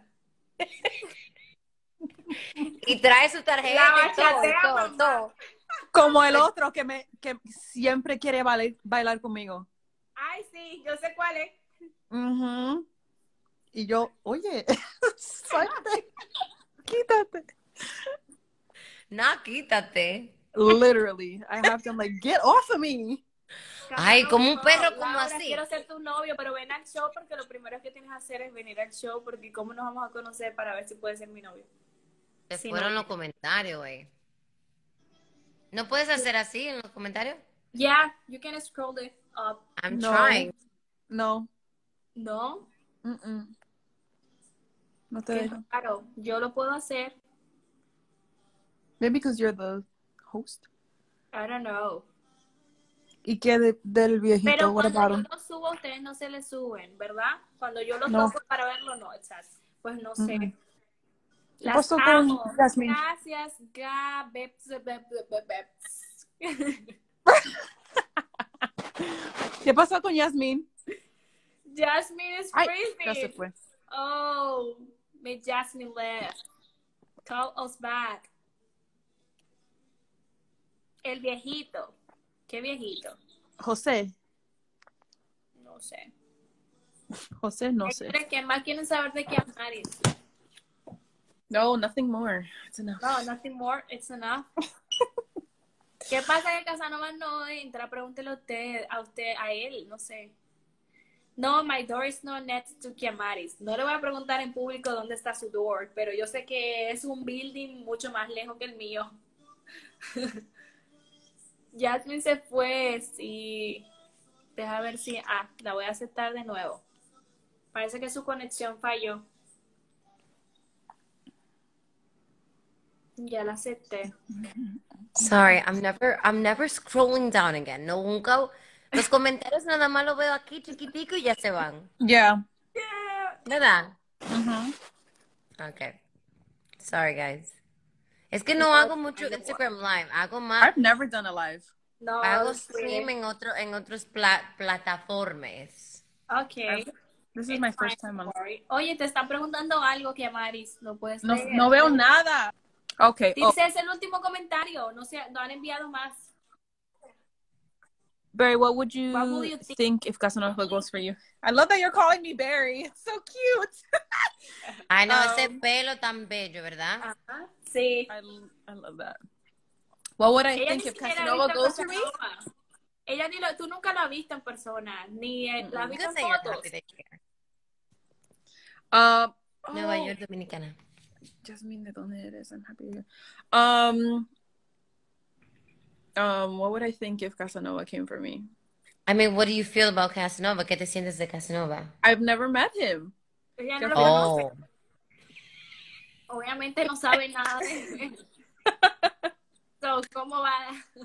Y trae su tarjeta La y todo, bachatea, mamá. todo. Como el otro que siempre quiere bailar conmigo. Ay, sí, yo sé cuál es. Mhm. Y yo, oye, suerte. Quítate. No, quítate. Literally, I have to like, get off of me. Ay, como un perro, como Laura, así. quiero ser tu novio, pero ven al show porque lo primero que tienes que hacer es venir al show porque cómo nos vamos a conocer para ver si puedes ser mi novio. Se Sí, fueron no. los comentarios, güey. ¿No puedes hacer así en los comentarios? Yeah, you can scroll it up. I'm No. trying. No. No, Mm-mm. No te qué dejo. raro. Yo lo puedo hacer. Maybe because you're the host. I don't know. ¿Y qué del viejito? Pero What cuando about yo him? lo subo, a ustedes no se les suben, ¿verdad? Cuando yo lo No. toco para verlo, no, exacto. Pues no sé. Mm-mm. ¿Qué Las pasó con amo. Jasmine? Gracias, ¿Qué pasó con Yasmin? Jasmine is Ay, freezing. ya se fue. Oh, Miss Jasmine left. Call us back. El viejito. ¿Qué viejito? José. No sé. José, no sé. ¿Qué más quieren saber de Kiamaris? No, nothing more. It's enough. No, nothing more. It's enough. ¿Qué pasa que Casanova no entra? Pregúntele a él, no sé. No, my door is not next to Kiamaris. No le voy a preguntar en público dónde está su door, pero yo sé que es un building mucho más lejos que el mío. Jasmine se fue, sí. Deja ver si... la voy a aceptar de nuevo. Parece que su conexión falló. Ya la acepté. Sorry, I'm never scrolling down again. No, nunca. Los comentarios nada más lo veo aquí chiquitico y ya se van. Yeah. ¿Verdad? Mhm. Okay. Sorry, guys. Es que no hago mucho Instagram Live. Hago más. I've never done a live. No, Hago sí. stream en otros plataformas. Ok. This is my first time on. Sorry. Oye, te están preguntando algo, Kiamaris. No puedes No, leer. no veo nada. Okay. Oh, Dice, es el último comentario. No han enviado más. Barry, what would you, What would you think? think if Casanova goes for you? I love that you're calling me Barry. It's so cute. Ay, no, ese pelo tan bello, ¿verdad? Ajá, sí. I love that. What would I Ella think ni if siquiera ha Casanova visto goes for me? Casanova. Ella tú nunca la has visto en persona, ni la has You visto could en say you're fotos. happy that you're here. Nueva Oh, York, Dominicana. Jasmine, ¿de dónde eres? I'm happy here. What would I think if Casanova came for me? I mean, what do you feel about Casanova? ¿Qué te sientes de Casanova? I've never met him. Ella Qué no lo feo. conoce. Oh, Obviamente no sabe nada de él. So, ¿cómo va?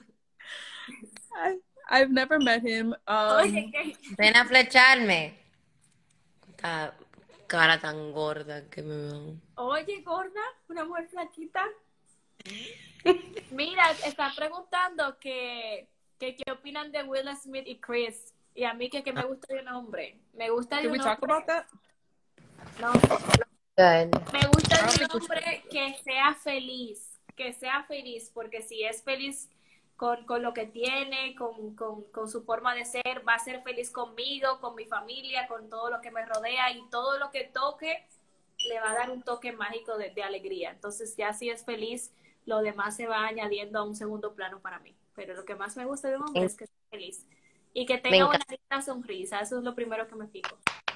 I've never met him. Oye, ¿qué? ven a flecharme. Esta cara tan gorda que me veo. Oye, gorda, una mujer flaquita. Mira, están preguntando que qué opinan de Will Smith y Chris. Y a mí que me gusta de un hombre. Me gusta de Did un we talk hombre. about that? No, Good. me gusta I don't de think un we should. hombre que sea feliz. Que sea feliz, porque si es feliz con lo que tiene, con su forma de ser, va a ser feliz conmigo, con mi familia, con todo lo que me rodea y todo lo que toque le va a dar un toque mágico de alegría. Entonces ya si es feliz, lo demás se va añadiendo a un segundo plano para mí. Pero lo que más me gusta de un hombre es que sea feliz y que Me tenga una encanta. linda sonrisa. Eso es lo primero que me fijo.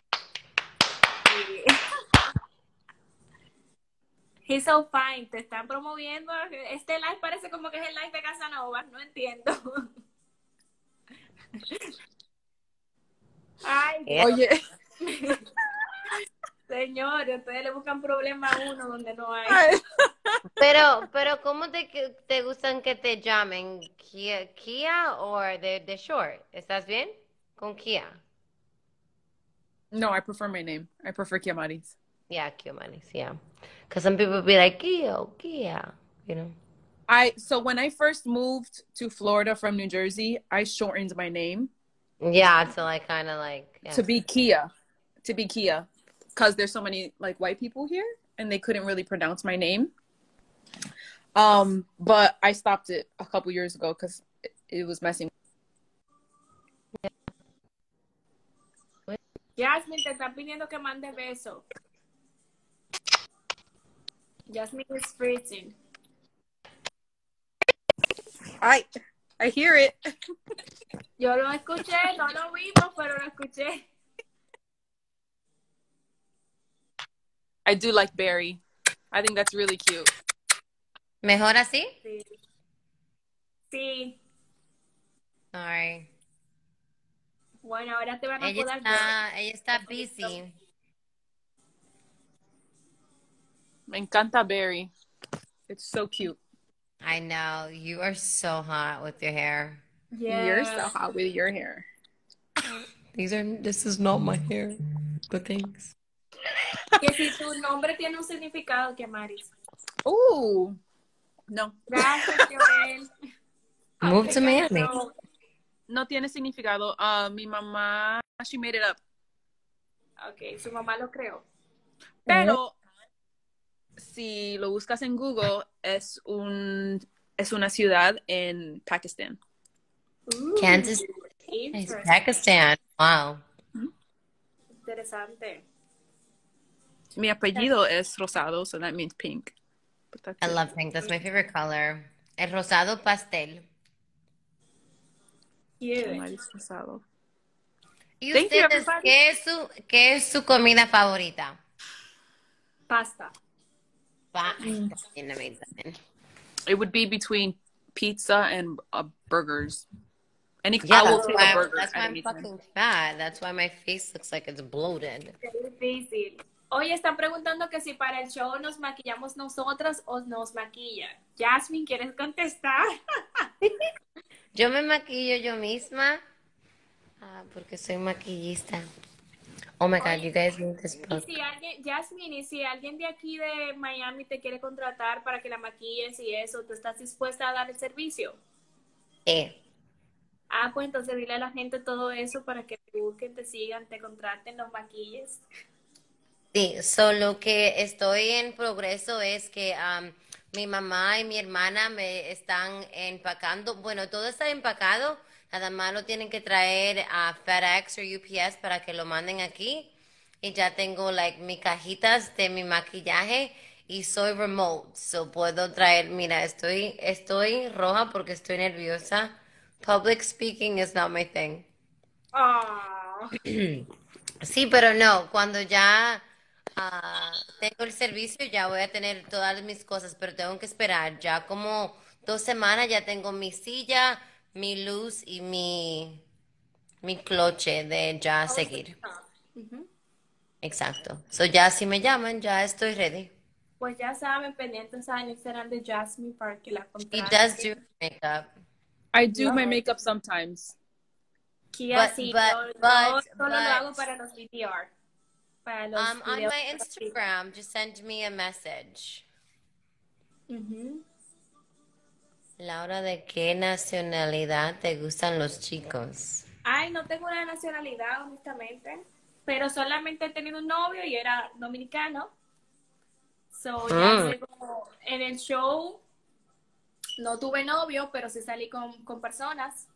Y- He's so fine, te están promoviendo. Este live parece como que es el live de Casanova, no entiendo. Ay, Oye, señores, ustedes le buscan problema a uno donde no hay. Pero ¿cómo te gustan que te llamen? ¿Kia o de short? ¿Estás bien con Kia? no, I prefer my name. I prefer Kiamaris. Yeah, Kia Manis, yeah. Because some people be like, Kia, you know? So when I first moved to Florida from New Jersey, I shortened my name Yeah, so I kind of like, yeah. to be Kia, because there's so many like white people here, and they couldn't really pronounce my name. But I stopped it a couple years ago because it was messing. Jasmine, te están pidiendo que mande beso. Jasmine is freezing. I hear it. Yo lo escuché, no lo vimos, pero lo escuché. I do like Barry. I think that's really cute. ¿Mejor así? Sí. Sí. Alright. Bueno, ahora te van a Ella poder está busy. Me encanta Barry. It's so cute. I know. You are so hot with your hair. You're so hot with your hair. This is not my hair, but thanks. Que si tu nombre tiene un significado, que Maris. No. Gracias, Joel. Move to Miami. No tiene significado. Mi mamá, she made it up. Ok, su mamá lo creó. Pero si lo buscas en Google, es una ciudad en Pakistán. Kansas, Pakistan. Wow. Interesante. Mi apellido es Rosado, so that means pink. But that's I it. love pink. That's my favorite color. El rosado pastel. Cute. Maris Rosado. ¿Y Thank you, ustedes everybody. qué es su comida favorita? Pasta. It would be between pizza and burgers. Yeah, I will take a burger that's why at I'm any time. fucking fat. That's why my face looks like it's bloated. Qué difícil. Oye, están preguntando que si para el show nos maquillamos nosotras o nos maquillan. Jasmine, ¿quieres contestar? Yo me maquillo yo misma porque soy maquillista. Oh my God, you guys need this Y book. si alguien, Jasmine, y si alguien de aquí de Miami te quiere contratar para que la maquilles y eso, ¿tú estás dispuesta a dar el servicio? Pues entonces dile a la gente todo eso para que te busquen, te sigan, te contraten, los maquilles. Sí, solo que estoy en progreso es que mi mamá y mi hermana me están empacando. Bueno, todo está empacado, Nada más lo tienen que traer a FedEx o UPS para que lo manden aquí. Y ya tengo like mis cajitas de mi maquillaje y soy remote. So puedo traer, mira, estoy roja porque estoy nerviosa. Public speaking is not my thing. Ah, Sí, pero no, cuando ya tengo el servicio ya voy a tener todas mis cosas, pero tengo que esperar. Ya como 2 semanas ya tengo mi silla, mi luz y mi cloche de ya oh, sí. seguir. Ujú. Exacto. So ya si me llaman, ya estoy ready. Pues ya saben, pendientes al Instagram de Jasmine para que la She does contraten. do makeup. I do my Yes. makeup sometimes. Kia, But, sí, but, yo but, solo lo hago but, para los VTR, para los on videos. my Instagram, just send me a message. Ujú. Laura, ¿de qué nacionalidad te gustan los chicos? Ay, no tengo una nacionalidad, honestamente, pero solamente he tenido un novio y era dominicano. So, ya Mm. luego en el show no tuve novio, pero sí salí con personas.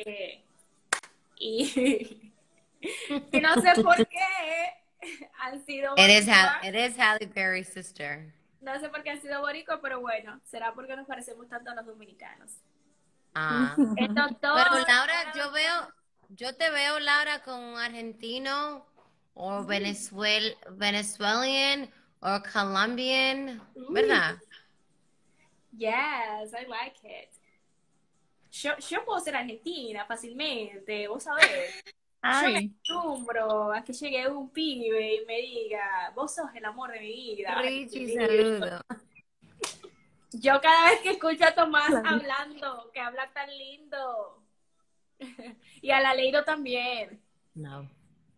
Y, y no sé por qué han sido boricuas. It is Halle Berry's sister. No sé por qué han sido boricuas, pero bueno, será porque nos parecemos tanto a los dominicanos. Ah. El doctor. Pero Laura, yo te veo, Laura, con un argentino o Venezuelan o Colombian, ¿verdad? Yes, I like it. Yo puedo ser argentina fácilmente, vos sabés. Yo me Ay. acostumbro a que llegue un pibe y me diga, vos sos el amor de mi vida. Richie, saludo. Yo cada vez que escucho a Tomás hablando, que habla tan lindo. Y a Laleiro también, No.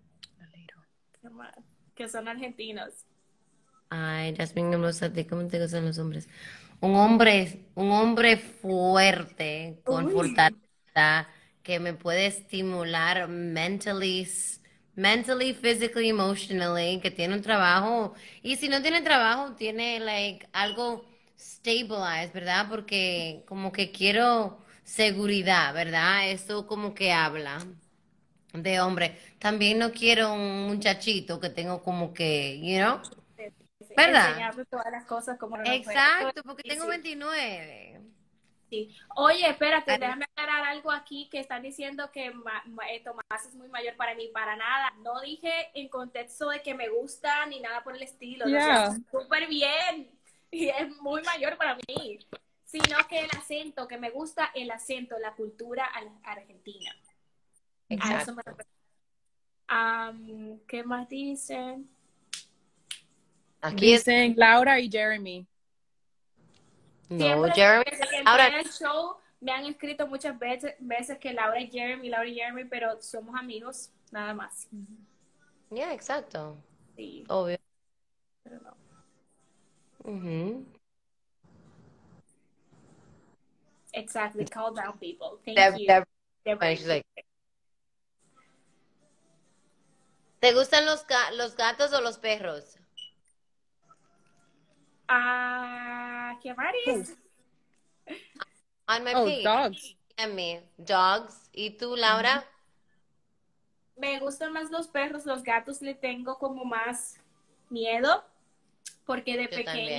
que son argentinos. Ay, Jasmine Hermosa, ¿a ti cómo te gustan los hombres? Un hombre fuerte, con Uy. fortaleza, que me puede estimular mentally, physically, emotionally, que tiene un trabajo. Y si no tiene trabajo, tiene like algo stabilized, ¿verdad? Porque como que quiero seguridad, ¿verdad? Eso como que habla de hombre. También no quiero un muchachito que tengo como que, ¿verdad? Enseñarle todas las cosas como no lo fue. Exacto, porque Y tengo sí. 29. Sí. Oye, espérate, Ay, déjame aclarar algo aquí que están diciendo que Tomás es muy mayor para mí. Para nada. No dije en contexto de que me gusta ni nada por el estilo. Lo Yeah. sé súper bien. Y es muy mayor para mí. Sino que el acento, que me gusta el acento, la cultura argentina. A eso me exacto. refiero. ¿Qué más dicen? Aquí es. Dicen Laura y Jeremy. No, Siempre, Jeremy. desde que Ahora, entré el show, me han escrito muchas veces que Laura y Jeremy, pero somos amigos, nada más. yeah, exacto. Sí, Obvio. pero no. Ujú. Exactly, calm down, people. Thank Deb- you. Deb- Deborah. she's like, ¿te gustan los gatos o los perros? ¿Qué más es? On my Oh, page. dogs. And me. Dogs. ¿Y tú, Laura? Me gustan más los perros, los gatos le tengo como más miedo, porque de Yo también.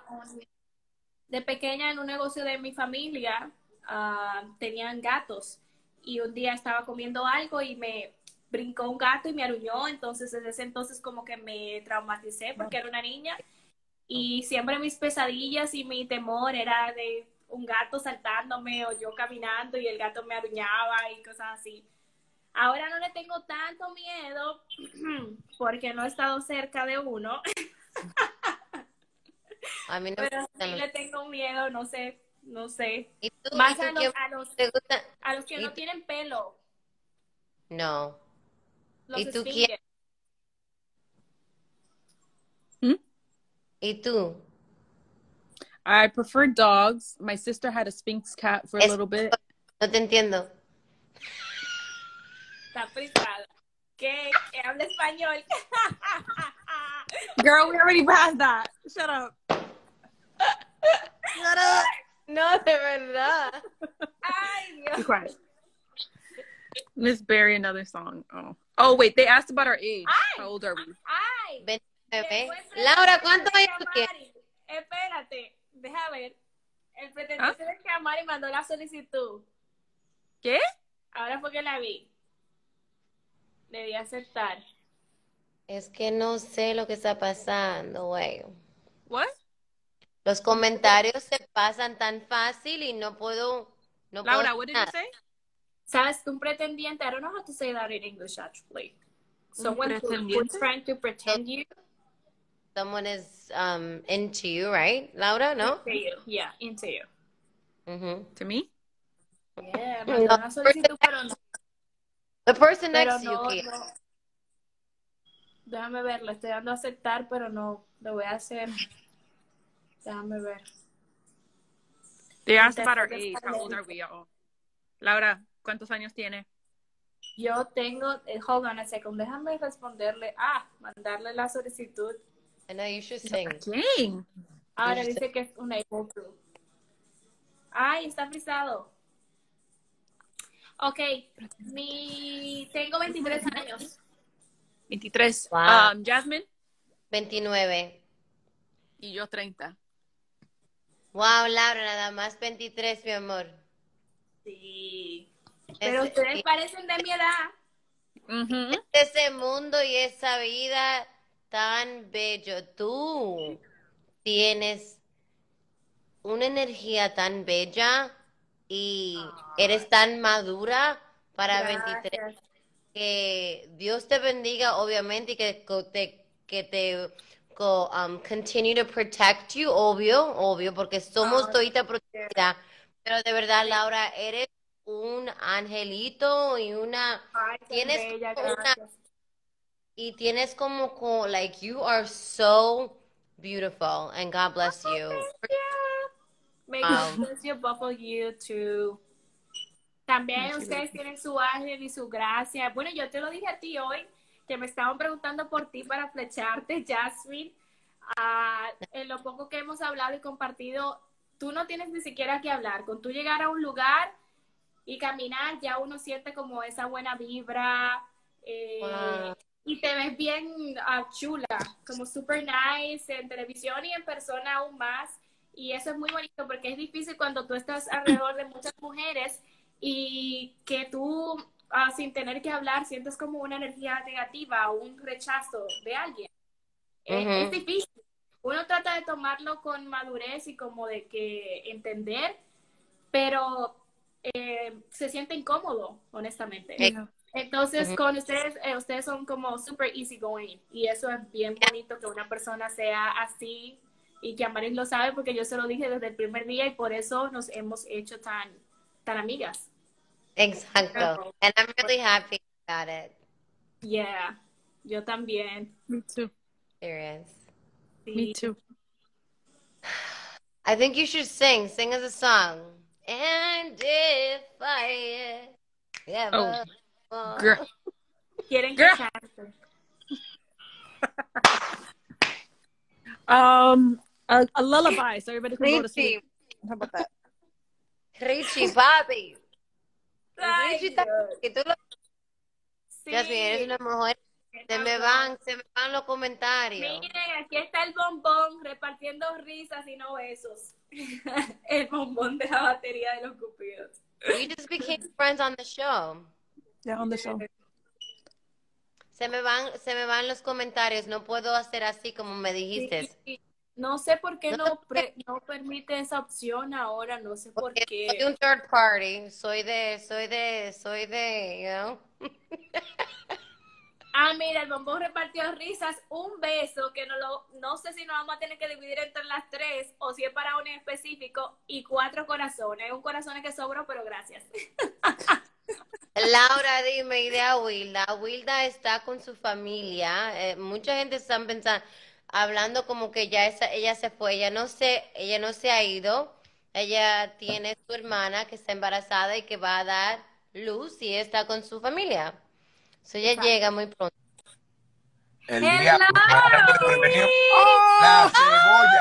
pequeña en un negocio de mi familia tenían gatos y un día estaba comiendo algo y me brincó un gato y me aruñó, entonces desde ese entonces como que me traumaticé porque era una niña y siempre mis pesadillas y mi temor era de un gato saltándome o yo caminando y el gato me aruñaba y cosas así. Ahora no le tengo tanto miedo porque no he estado cerca de uno, A mí no me pero sí gustan le tengo miedo, no sé. ¿Y tú, Más qué te gusta? a los que ¿Y no tú? tienen pelo, No. los ¿Y tú esfinges. ¿Y tú? I prefer dogs. My sister had a Sphinx cat for a little bit. No te entiendo. Está frisada. Que habla español. Girl, we already passed that. Shut up. No, de verdad. Ay, Be Dios. quiet. Miss Berry, another song. Oh, wait, they asked about our age. Ay. How old are we? ¡Ay! 29. Laura, ¿cuántos años tú tienes? Espérate, deja ver. El pretendiente de que Amari mandó la solicitud. ¿Qué? Ahora fue que la vi. Debí aceptar. Es que no sé lo que está pasando, güey. What? Los comentarios se pasan tan fácil y no puedo Laura, what did you nada. say? ¿Sabes? Un pretendiente, I don't know how to say that in English actually. Someone who's pretendiente? trying to pretend you. Someone is into you, right, Laura? No? Into you. Yeah, into you. Mhm. To me? Yeah, mandó una solicitud, pero no. The person Pero next to you, no, Kia. no. Déjame ver, le estoy dando a aceptar, pero no, lo voy a hacer. Déjame ver. They asked about our age. How old are we all? Laura, ¿cuántos años tiene? Yo tengo, hold on a second, déjame responderle, mandarle la solicitud. I know you should sing. ¿Quién? Ahora dice que es un able to. Ay, está frisado. Ok, tengo 23 años. 23. Wow. Jasmine 29. y yo 30. Wow, Laura, nada más 23, mi amor. Sí. Pero ustedes Sí. parecen de mi edad. Mhm. Ese mundo y esa vida tan bello. Tú tienes una energía tan bella y eres tan madura para 23. Gracias. Que Dios te bendiga, obviamente, y que te continue to protect you, obvio, porque somos todita protegida. Pero de verdad, Laura, eres un angelito y Ay, qué bella, gracias. tienes como, like, you are so beautiful, and God bless you. May God bless you, both of you too. También ustedes tienen su ángel y su gracia. Bueno, yo te lo dije a ti hoy, que me estaban preguntando por ti para flecharte, Jasmine. En lo poco que hemos hablado y compartido, tú no tienes ni siquiera que hablar. Con tú llegar a un lugar y caminar, ya uno siente como esa buena vibra. Wow. Y te ves bien chula, como super nice en televisión y en persona aún más. Y eso es muy bonito porque es difícil cuando tú estás alrededor de muchas mujeres y que tú, sin tener que hablar, sientes como una energía negativa o un rechazo de alguien. Es difícil. Uno trata de tomarlo con madurez y como de que entender, pero se siente incómodo, honestamente. Entonces, con ustedes son como super easy going y eso es bien bonito que una persona sea así y que Amaris lo sabe porque yo se lo dije desde el primer día y por eso nos hemos hecho tan amigas. Exacto. And I'm really happy about it. Yeah, yo también. Me too. Serious. Sí. Me too. I think you should sing us a song. And if I ever fall. Girl. Quieren que Girl. cante. A lullaby, so everybody can go to sleep. How about that? Richie, papi. Ay, Richie, Dios. que tú lo... Sí. Jasmine, eres una mujer. Se me van los comentarios. Miren, aquí está el bombón repartiendo risas y no besos. El bombón de la batería de los cupidos. We just became friends on the show. Yeah, on the show. Se me van los comentarios. No puedo hacer así como me dijiste. Sí. No sé por qué no permite esa opción ahora, no sé por qué. Soy un third party. Soy de, you know. Mira, el bombón repartió risas, un beso que no sé si nos vamos a tener que dividir entre las 3 o si es para un en específico y 4 corazones. Un corazón que sobró, pero gracias. Laura, dime, y de Awilda. Awilda está con su familia. Mucha gente está pensando, hablando como que ya ella se fue. Ella no se ha ido. Ella tiene su hermana que está embarazada y que va a dar luz y está con su familia. So ella llega muy pronto. El día bienvenido. La cebolla.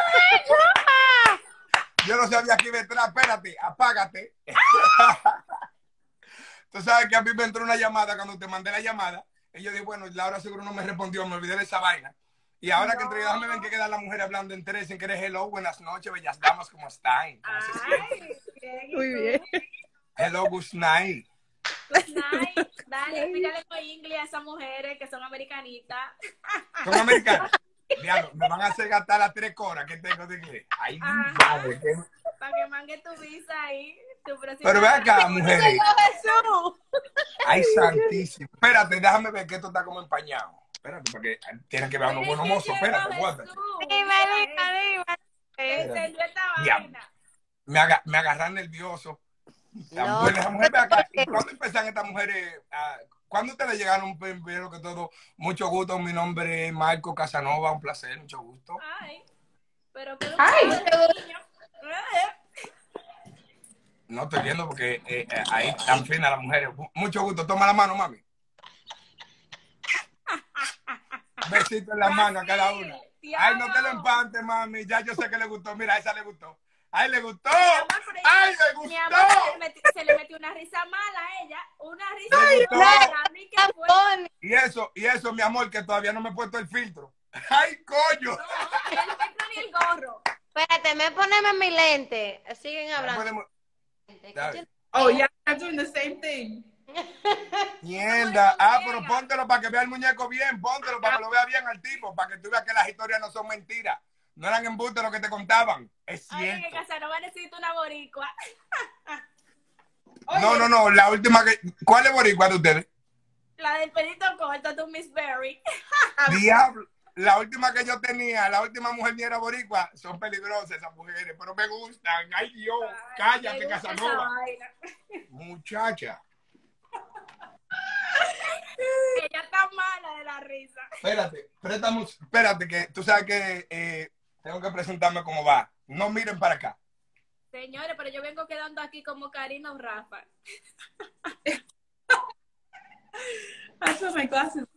Yo no sabía que iba a entrar. Espérate, apágate. Tú sabes que a mí me entró una llamada cuando te mandé la llamada. Y yo dije, bueno, Laura seguro no me respondió, me olvidé de esa vaina. Y ahora que entre déjame ver que queda la mujer hablando entre sin querer. Hello, buenas noches, bellas damas, ¿cómo están? ¿Cómo se sienten? Muy bien. Hello, good night. Good night. Dale, explícale con inglés a esas mujeres que son americanitas. ¿Son americanas? Diablo, me van a hacer gastar las 3 horas que tengo de inglés. Ay, madre, ¿qué? Para que mangue tu visa ahí. Pero ve acá, mujeres. Jesús. Ay, santísimo. Espérate, déjame ver que esto está como empañado. Espérate, porque tienen que ver a unos buenos mozos. Espérate, aguántate. Me agarran nervioso. Esa mujer, ve acá. ¿Y cuándo empezaron estas mujeres? ¿Cuándo ustedes llegaron? Primero que todo, mucho gusto. Mi nombre es Marco Casanova. Un placer, mucho gusto. Ay, pero niño. No estoy viendo porque ahí están finas las mujeres. Mucho gusto. Toma la mano, mami. Besito en la mano a cada una. Ay, no te lo empantes, mami. Ya yo sé que le gustó. Mira, a esa le gustó. ¡Ay, le gustó! ¡Ay, le gustó! Mi amor, se le metió una risa mala a ella. Una risa mala. A mí que fue. Y eso, mi amor, que todavía no me he puesto el filtro. ¡Ay, coño! No, el filtro ni el gorro. Espérate, poneme mi lente. Siguen hablando. Oh, yeah, I'm doing the same thing. Mierda. Pero póntelo para que vea el muñeco bien. Póntelo para que lo vea bien al tipo. Para que tú veas que las historias no son mentiras. No eran embustes lo que te contaban. Es cierto. Oye, que Casanova necesita una boricua. No. La última que... ¿Cuál es boricua de ustedes? La del pelito corto, tu Miss Berry. Diablo. La última que yo tenía, la última mujer mía era boricua. Son peligrosas esas mujeres, pero me gustan. Ay, Dios. Cállate, Casanova. Muchacha. Ella está mala de la risa. Espérate, que tú sabes que tengo que presentarme cómo va. No miren para acá. Señores, pero yo vengo quedando aquí como Karina o Rafa. That's what my glasses.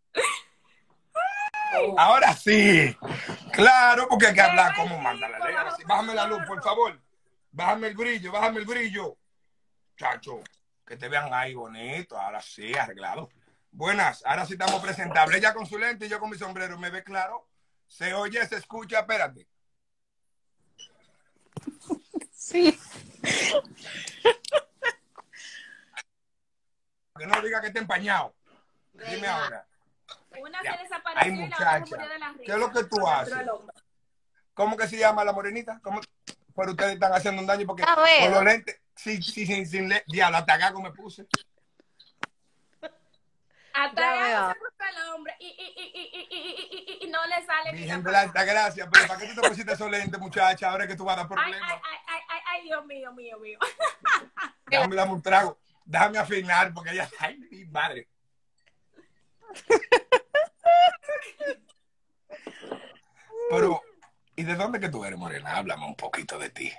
Ahora sí. Claro, porque hay que hablar como manda la ley. Bájame la luz, por favor. Bájame el brillo. Chacho, que te vean ahí bonito. Ahora sí, arreglado. Buenas, ahora sí estamos presentables. Ella con su lente y yo con mi sombrero. ¿Me ve claro? ¿Se oye? ¿Se escucha? Espérate. Sí. Que no diga que está empañado. Dime ahora. Una Ya. se desapareció Ay, y la otra se muchacha. murió de la risa. ¿Qué es lo que tú haces? ¿Cómo que se llama la morenita? ¿Cómo? Pero ustedes están haciendo un daño porque A ver. con los lentes, sin lentes, diablo, hasta acá me puse. Hasta se puso el hombre y no le sale ni Virgen la de la alta gracia, pero ¿para qué tú te pusiste esos lentes, muchacha? Ahora es que tú vas a dar problemas. Ay, Dios mío. Déjame darme un trago. Déjame afinar porque ella... Ay, mi madre. Pero, ¿y de dónde que tú eres, morena? Háblame un poquito de ti.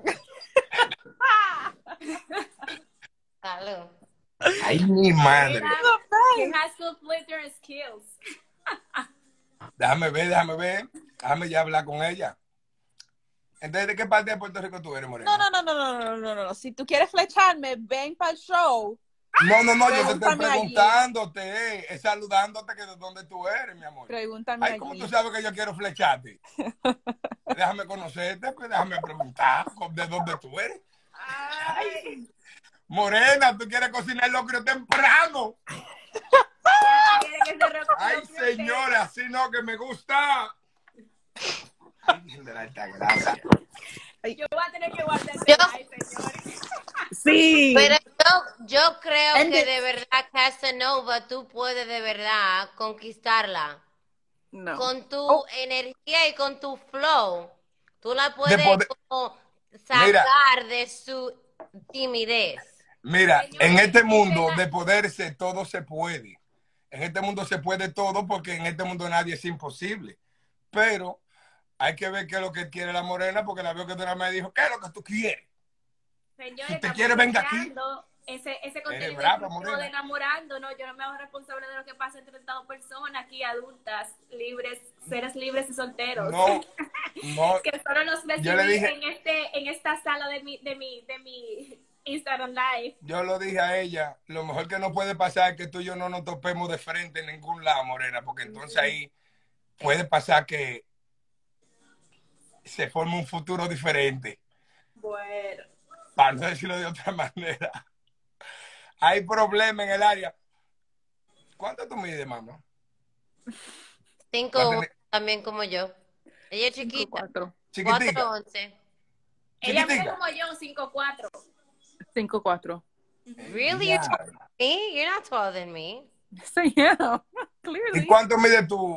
Salud. Ay, mi madre. She has good glitter skills. Déjame ver. Déjame ya hablar con ella. Entonces, ¿de qué parte de Puerto Rico tú eres, morena? No. Si tú quieres flecharme, ven para el show. No, yo te estoy Pregúntame preguntándote, saludándote que de dónde tú eres, mi amor. Pregúntame Ay, ¿cómo tú sabes que yo quiero flecharte? Déjame conocerte, pues déjame preguntar de dónde tú eres. Ay. Morena, tú quieres cocinar locrio temprano. Quiere que se recupere. Ay, señora, así no, que me gusta. Ay, de la alta gracia. Yo voy a tener que guardar ese live, señores. Sí. Pero yo creo que de verdad, Casanova, tú puedes de verdad conquistarla. No. Con tu energía y con tu flow. Tú la puedes como sacar de su timidez. Mira, en este mundo de poderse todo se puede. En este mundo se puede todo porque en este mundo nadie es imposible. Pero hay que ver qué es lo que quiere la morena porque la veo que tú me dijo, ¿qué es lo que tú quieres? Señores, si usted quiere, venga aquí. Ese contenido brava, de enamorando, ¿no? Yo no me hago responsable de lo que pasa entre estas dos personas aquí, adultas, libres, seres libres y solteros. No. Que solo nos recibí Yo le dije, en esta sala de mi Instagram Live. Yo lo dije a ella, lo mejor que no puede pasar es que tú y yo no nos topemos de frente en ningún lado, Morena, porque entonces ahí puede pasar que se forme un futuro diferente. Bueno. Para no decirlo de otra manera. Hay problema en el área. ¿Cuánto tú mides, mamá? 5'1", también como yo. Ella es chiquita. 5'4". Chiquitica. 4'11". Ella mide Chiquitica. como yo, 5'4". 5'4". Really? You're taller than me? You're not taller than me. Yes, I am. ¿Y Clearly. cuánto mide tú?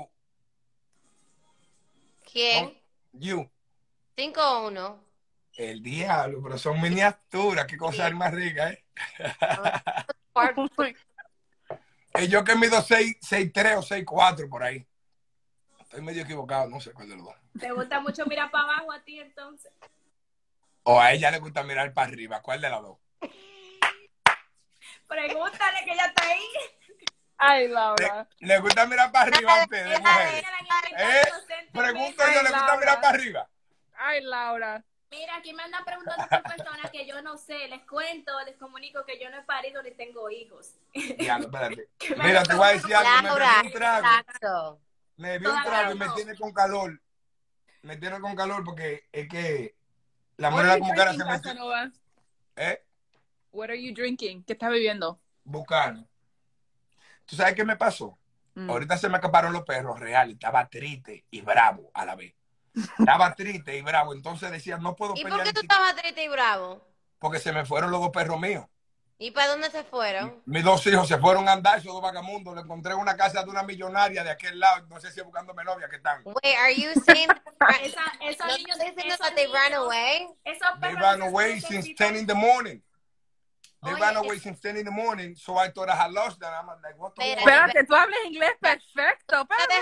¿Quién? You. 5'1". El diablo, pero son miniaturas. Qué cosa más rica, ¿eh? Cuarto. Y yo que mido 6'3" o 6'4" por ahí. Estoy medio equivocado, no sé cuál de los dos. ¿Te gusta mucho mirar para abajo a ti entonces? O a ella le gusta mirar para arriba. ¿Cuál de las dos? Pregúntale que ella está ahí. Ay, Laura. ¿Le gusta mirar para arriba a ustedes, Ella mujeres? la Pregunto yo, ¿le gusta mirar para arriba? Ay, Laura. Mira, aquí me andan preguntando por personas que yo no sé. Les cuento, les comunico que yo no he parido ni tengo hijos. Ya, espérate. Mira, te voy a decir algo. Me Laura, bebí un trago. exacto. Me bebí un Todavía trago y me no. tiene con calor. Me tiene con calor porque es que la What are morena you como cara se drinking, mete. Casanova? ¿Eh? What are you drinking? ¿Qué estás bebiendo? Bucano. ¿Tú sabes qué me pasó? Ahorita se me acaparon los perros real y estaba triste y bravo a la vez. Estaba triste y bravo. Entonces decía, no puedo ¿Y pelear. por qué tú ni estabas triste y bravo? porque se me fueron los dos perros míos. ¿Y para dónde se fueron? Mis dos hijos se fueron a andar, esos dos vagamundos. Lo encontré en una casa de una millonaria de aquel lado. No sé si buscándome novia que están. Wait, are you saying Esos no niños, estás diciendo esos that they ran niños, away? esos They perros ran no away se since necesitan- 10 in the morning. They Oye, ran away since 10 in the morning. So I thought I had lost them. I'm like, what the Espera, fuck? Espérate, tú hablas inglés perfecto.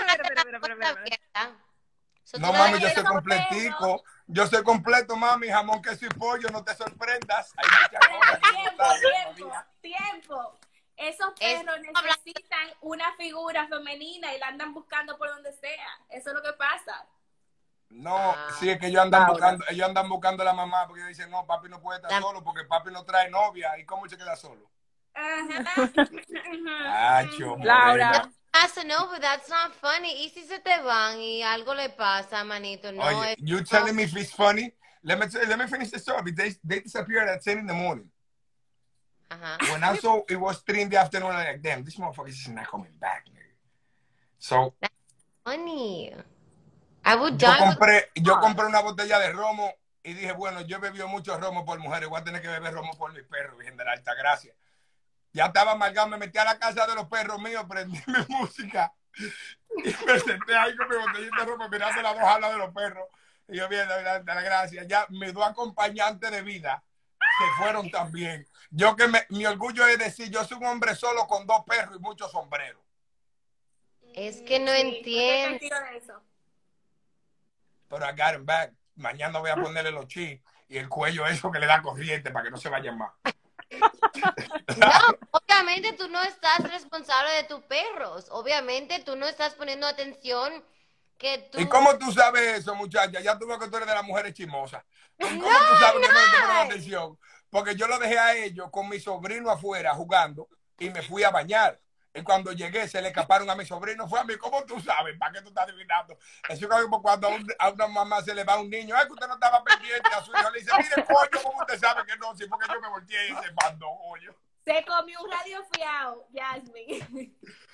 So, No, tú mami, le- yo soy esos completico. Yo soy completo, mami. Jamón, queso y pollo. No te sorprendas. Hay muchas cosas que no sabes todavía. Tiempo. Esos perros necesitan una figura femenina y la andan buscando por donde sea. Eso es lo que pasa. No, sí, es que ellos andan Laura. buscando a la mamá porque ellos dicen, no, papi no puede estar solo porque papi no trae novia. ¿Y cómo se queda solo? Ajá. Acho, Laura. morena. Casanova, that's not funny. ¿Y si se te van y algo le pasa, manito? No, Oye, es- you telling me if it's funny? Let me finish the story. They disappeared at 10 in the morning. Ajá. When I saw it was 3 in the afternoon, I'm like, damn, this motherfucker is not coming back, nigga. So, Funny. I would yo die with- compré una botella de romo y dije, bueno, yo he bebido mucho romo por mujeres, voy a tener que beber romo por mis perros, Virgen de la Alta Gracia. Ya estaba amargado, me metí a la casa de los perros míos, prendí mi música y me senté ahí con mi botellita de romo mirando las dos alas de los perros. Y yo, bien, de la gracia, ya mis dos acompañantes de vida se fueron también. Mi orgullo es decir, yo soy un hombre solo con dos perros y muchos sombreros. Es que no Sí, entiendo. yo te retiro de eso. Pero I got him back. Mañana voy a ponerle los chis y el cuello eso que le da corriente para que no se vayan más. No, obviamente tú no estás responsable de tus perros. Obviamente tú no estás poniendo atención que tú... ¿Y cómo tú sabes eso, muchacha? Ya tú ves que tú eres de las mujeres chismosas. ¿Cómo tú sabes que no te ponen atención? Porque yo lo dejé a ellos con mi sobrino afuera jugando y me fui a bañar. Y cuando llegué se le escaparon a mi sobrino. Fue a mí, ¿cómo tú sabes? ¿Para qué tú estás adivinando? Eso es como cuando a una mamá se le va un niño. Ay, que usted no estaba pendiente a su hijo. Le dice, mire, coño, ¿cómo usted sabe que no? Sí, porque yo me volteé y se mandó, coño. Se comió un radio fiado, Jasmine.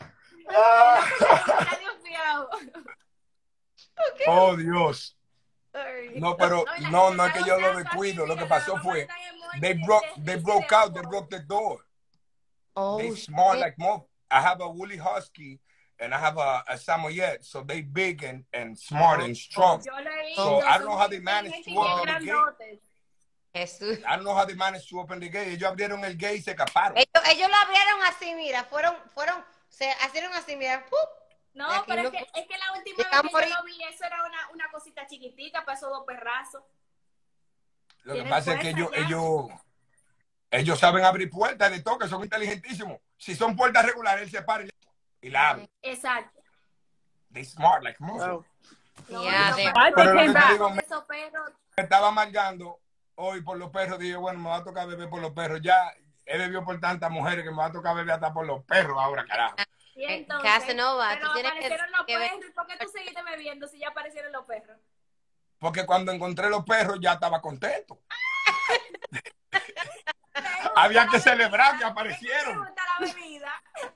Un radio fiado. Oh, Dios. Sorry. No, pero y la no gente es que está yo lo gozando descuido. así, Lo que mira, pasó la fue, mamá está en emoji they de- broke de out, they ojo. broke the door. Oh, They smart shit. like more. I have a woolly husky and I have a Samoyed, so they big and smart and strong. Yo lo he So visto, I don't know son how they bien managed to inteligentes open the gate. grandotes. Jesús. I don't know how they managed to open the gate. Ellos abrieron el gate y se escaparon. Ellos lo abrieron así, mira, se hicieron así, mira, ¡pup! No, Aquí pero no es que la última Llegamos vez que yo ahorita. lo vi, eso era una cosita chiquitica para esos dos perrazos. Lo que tienen pasa es que fuerza ya. ellos saben abrir puertas de toque, son inteligentísimos. Si son puertas regulares, él se para y la abre. Exacto. They smart like most. Wow. No, Yeah, esos they- perros- Why they Pero lo came que te back? digo, esos perros, me estaba amargando. hoy por los perros, dije, bueno, me va a tocar beber por los perros. Ya he bebido por tantas mujeres que me va a tocar beber hasta por los perros ahora, carajo. Y entonces, Casanova, pero tú tienes aparecieron los que ver. perros. ¿Y por qué tú seguiste bebiendo si ya aparecieron los perros? Porque cuando encontré los perros ya estaba contento. Había que celebrar que aparecieron. Me gusta la bebida.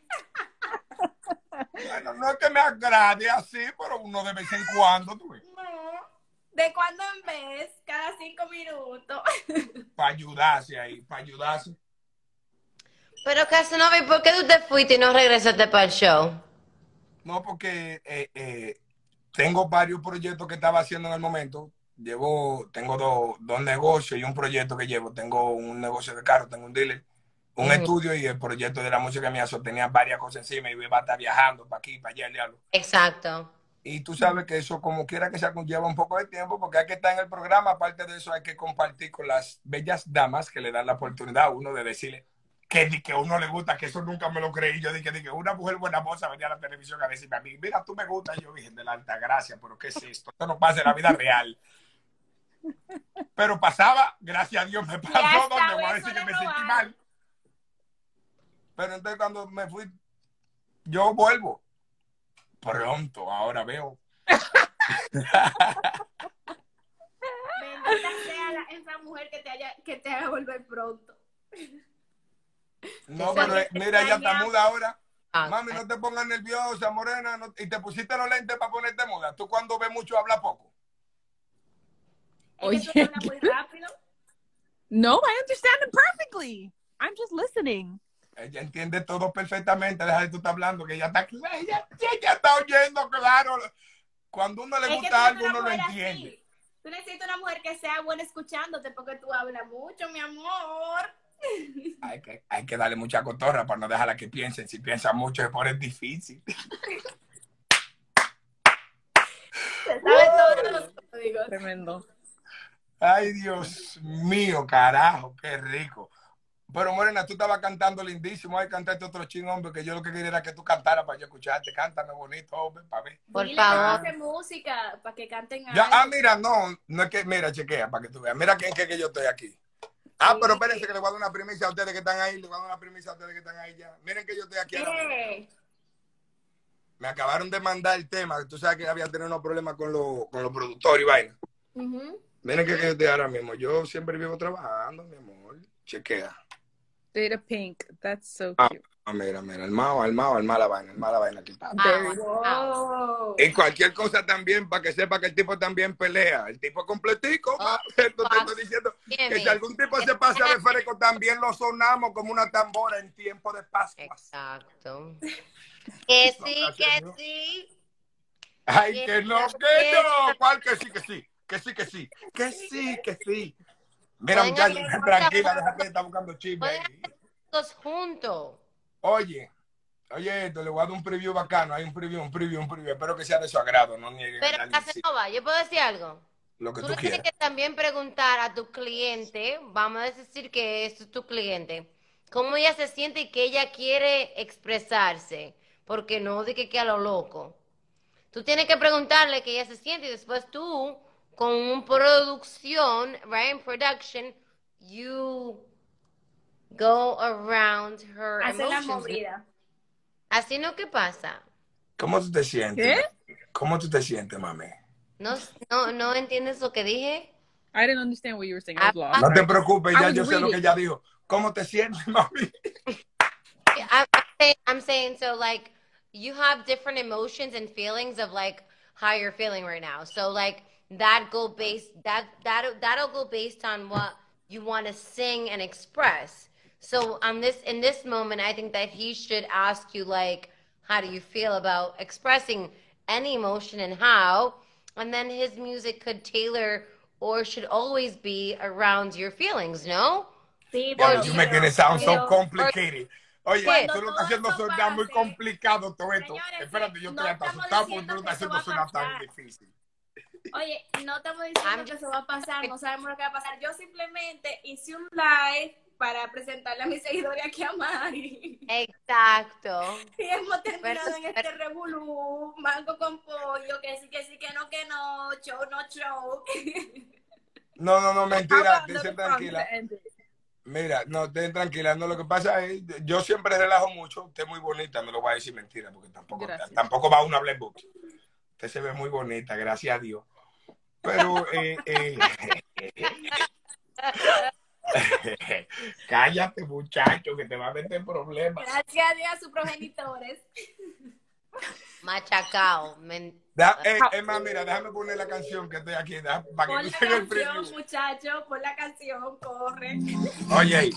Bueno, no es que me agrade así, pero uno de vez en cuando, tú ves. No. De cuando en vez, cada 5 minutos. Para ayudarse ahí, para ayudarse. Pero Casanova, ¿y por qué tú te fuiste y no regresaste para el show? No, porque tengo varios proyectos que estaba haciendo en el momento. Tengo dos negocios y un proyecto que llevo. Tengo un negocio de carro, tengo un dealer, un estudio, y el proyecto de la música mía tenía varias cosas encima y iba a estar viajando para aquí, para allá, el diablo. Exacto. Y tú sabes que eso, como quiera que sea, lleva un poco de tiempo, porque hay que estar en el programa. Aparte de eso, hay que compartir con las bellas damas que le dan la oportunidad a uno de decirle que a uno le gusta, que eso nunca me lo creí. Yo dije una mujer buena moza venía a la televisión a decirme a mí, mira, tú me gustas. Yo dije, de la alta gracia, pero ¿qué es esto? Esto no pasa en la vida real. Pero pasaba, gracias a Dios me pasó, donde voy a decir que me sentí mal. Pero entonces cuando me fui, yo vuelvo. Pronto, ahora veo. Bendita sea esa mujer que te haga volver pronto. No, pero mira, ella está muda ahora. Mami, no te pongas nerviosa, morena. Y te pusiste los lentes para ponerte muda. Tú cuando ves mucho, habla poco. Es que tú hablas muy rápido. No, I understand it perfectly. I'm just listening. Ella entiende todo perfectamente. Deja de tú estar hablando, que ella está oyendo, claro. Cuando uno le gusta algo, uno lo entiende. Así. Tú necesitas una mujer que sea buena escuchándote porque tú hablas mucho, mi amor. Hay que darle mucha cotorra para no dejarla que piensen. Si piensa mucho, es por es difícil. Se sabe todos los códigos. Tremendo. Ay, Dios mío, carajo, qué rico. Pero Morena, tú estabas cantando lindísimo. Ay, cantaste otro ching, hombre, que yo lo que quería era que tú cantaras para yo escucharte. Cántame bonito, hombre, para ver. Por Dile favor. que hace música para que canten Ya, algo. mira, no es que, mira, chequea para que tú veas. Mira que yo estoy aquí. Pero espérense que le voy a dar una primicia a ustedes que están ahí. Le voy a dar una primicia a ustedes que están ahí ya. Miren que yo estoy aquí. Me acabaron de mandar el tema. Tú sabes que había tenido unos problemas con los productores y vaina. Miren que yo estoy ahora mismo. Yo siempre vivo trabajando, mi amor. Chequea. Jada Pink, that's so cute. Mira, armada la vaina aquí. Wow. Y cualquier cosa también, para que sepa que el tipo también pelea. El tipo es completico. Te estoy diciendo que si algún tipo se pasa de fresco, también lo sonamos como una tambora en tiempo de Pascuas. Exacto. Que sí, que sí. Ay, que no. ¿Cuál que sí, que sí? Que sí, que sí. Que sí, que sí. Mira, muchachos, tranquila, déjate de estar buscando chisme ahí. Todos juntos. Oye, esto, le voy a dar un preview bacano. Hay un preview. Espero que sea de su agrado, no nieguen. Pero Casanova, ¿yo puedo decir algo? Lo que Tú tú le tienes quieras. que también preguntar a tu cliente, vamos a decir que es tu cliente, cómo ella se siente y que ella quiere expresarse, porque no de que a lo loco. Tú tienes que preguntarle que ella se siente y después tú, con una producción, right, in production, you go around her Hacer la emotions. movida. Así no, ¿qué pasa? ¿Cómo tú te sientes? ¿Qué? ¿Cómo tú te sientes, mami? ¿No entiendes lo que dije? I didn't understand what you were saying. I was lost. No te preocupes, I ya was yo sé lo reading. que ella dijo. ¿Cómo te sientes, mami? I'm saying so like you have different emotions and feelings of like how you're feeling right now. So like that'll go based on what you want to sing and express. So in this moment, I think that he should ask you like, how do you feel about expressing any emotion and how? And then his music could tailor or should always be around your feelings, no? Sí, Ya, you making it sound so complicated. Oye, Cuando tú lo estás haciendo todo eso sonar muy pase, complicado todo esto. señores, Espérate, yo no estoy hasta estamos asustado porque diciendo tú lo estás que eso haciendo va a sonar tan pasar. difícil. Oye, no estamos diciendo que eso va a pasar, no sabemos lo que va a pasar. Yo simplemente hice un live para presentarle a mis seguidores aquí a Mari. Exacto. Y hemos terminado en este Pero- revolú, mango con pollo, que sí, que no, show, no show. No, mentira, How about estén another song tranquila. to end it? Mira, no, estén tranquila. No, lo que pasa es, yo siempre relajo mucho. Usted es muy bonita, no lo voy a decir mentira, porque Gracias. tampoco va una Black Book. Usted se ve muy bonita, gracias a Dios. Pero, cállate, muchacho, que te va a meter en problemas. Gracias a Dios a sus progenitores. Machacao. Es más, mira, déjame poner la canción que estoy aquí, para Pon que la escuchen el canción, preview. muchacho, pon la canción, corre. Oye.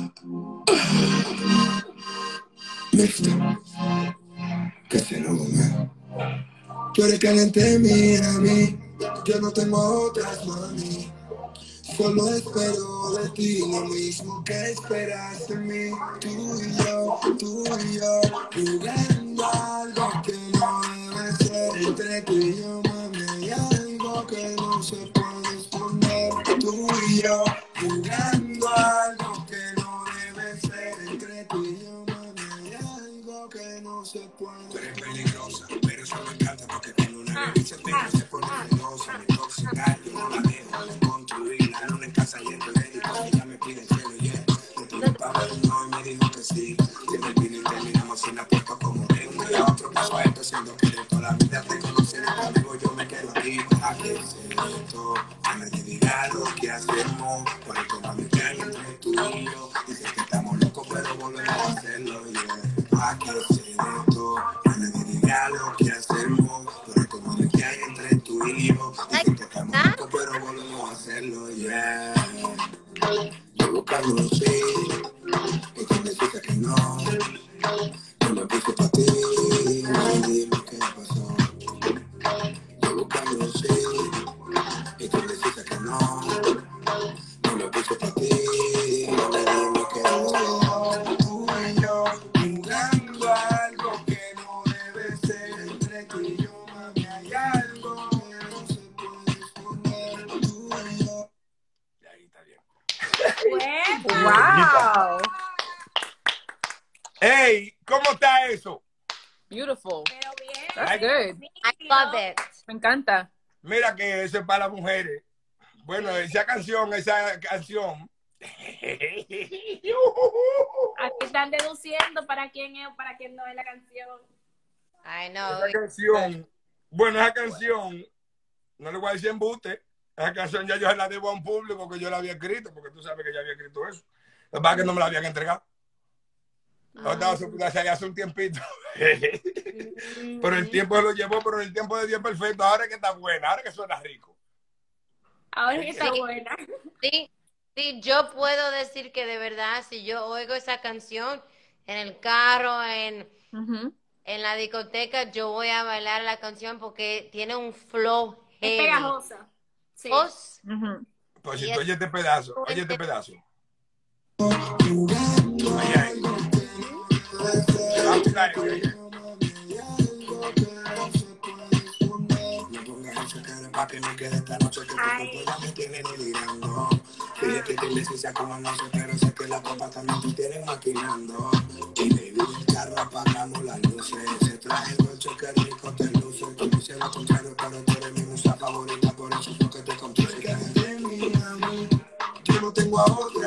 Que se lo come. Tú eres caliente, mira a mí. Yo no tengo otras, mami. Solo espero de ti lo mismo que esperas de mí. Tú y yo, jugando algo que no debe ser. Entre tú y yo, mami, hay algo que no se puede esconder. Tú y yo, jugando algo que no debe ser. Entre tú y yo, mami, hay algo que no se puede. Tú eres peligrosa, pero eso me encanta porque cuando una bebé se pega se pone celosa, me intoxica, yo no la dejo de construir. La luna en casa y el médico, ella me pide el cielo, yeah. Le tuve para ver no y me dijo que sí. Que me vine y terminamos en la puerta como vengo. Y a otro paso a esto, siendo que de toda la vida te conocí en el amigo, yo me quedo aquí. Aquí se esto, a nadie diga lo que hacemos. Por esto mami que hay entre tú y yo. Dices que estamos locos, pero volvemos a hacerlo, yeah. Aquí se esto, a nadie diga lo que hacemos. Por esto mami que hay entre tú y yo. Dices que estamos locos, pero volvemos a hacerlo, yeah. Yo buscando sí, y tú me dices que no. Yo me puse para ti, y dime qué pasó. Yo buscando sí, y tú me dices que no. Yo me puse para ti, y dime qué pasó. Tú y yo, jugando algo que no debe ser. Entre tú y yo, mami, hay algo que no se puede esconder. Tú y yo. Y ahí está bien. Wow. Hey, ¿cómo está eso? Beautiful. Pero bien. That's good. I love it. Me encanta. Mira que eso es para las mujeres. Bueno, esa canción. Aquí están deduciendo para quién es o para quién no es la canción. I know. Esa canción, bueno, esa canción, no le voy a decir embuste, esa canción ya yo se la debo a un público que yo la había escrito, porque tú sabes que yo había escrito eso. Lo que pasa es que no me la habían entregado. Hace un tiempito. Pero el tiempo se lo llevó, pero el tiempo de Dios es perfecto. Ahora que está buena, ahora que suena rico. Ahora que está Sí. buena. Sí, yo puedo decir que de verdad, si yo oigo esa canción en el carro, en la discoteca, yo voy a bailar la canción porque tiene un flow Es heavy. pegajosa. Sí. Pues si Yes. tú oyes este pedazo, oye este pedazo. Ay, ay. Pa' que me quede esta noche que tu cuerpo ya me tiene delirando. Fíjate que indecisa como no sé, pero sé que la copa también te tiene maquinando. Y baby, el carro apagamos las luces. Ese traje dolce que rico te luce. Tú dices lo contrario, pero tú eres mi musa favorita. Por eso fue que te compré. De mí a mí, yo no tengo a otra.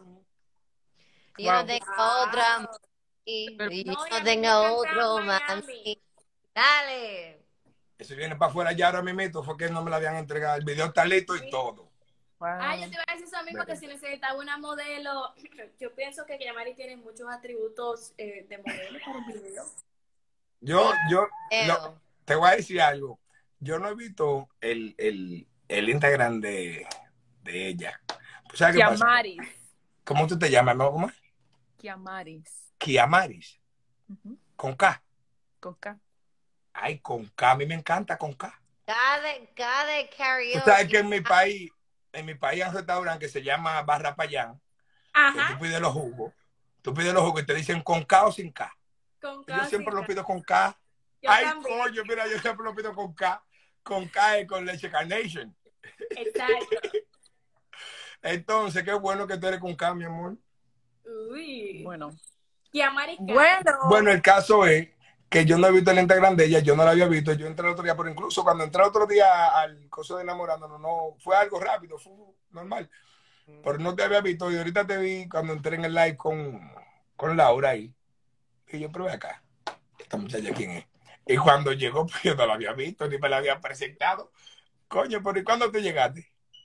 Yo no tengo otra, y yo no tengo otro, mami. Dale. Ese viene para afuera ya ahora mismo, fue que no me la habían entregado. El video está listo y todo. Wow. Yo te iba a decir eso mismo, que si necesitaba una modelo, yo pienso que Yamari tiene muchos atributos de modelo para un video. Te voy a decir algo. Yo no he visto el Instagram de ella. ¿Sabes qué pasa? Kiamaris. ¿Cómo tú te llamas? ¿Cómo es? Kiamaris. Kiamaris. Con K. Con K. Ay, con K. A mí me encanta con K. Cada karaoke. Tú sabes que en mi país hay un restaurante que se llama Barra Payán. Ajá. Tú pides los jugos. Y te dicen con K o sin K. Con Yo siempre lo pido con K. Yo Ay, también. coño, mira, yo siempre lo pido con K. Con K es con leche Carnation. Exacto. Entonces, qué bueno que tú eres con K, mi amor. Uy. Bueno. Yamari. Bueno. Bueno, el caso es que yo no he visto el Instagram de ella, yo no la había visto, yo entré el otro día, pero incluso cuando entré el otro día al coso de enamorándonos, no, fue algo rápido, fue normal, pero no te había visto y ahorita te vi cuando entré en el live con Laura ahí, y yo, pero ve acá, esta muchacha quién es, y cuando llegó, pues yo no la había visto, ni me la había presentado, coño, pero ¿y cuándo te llegaste?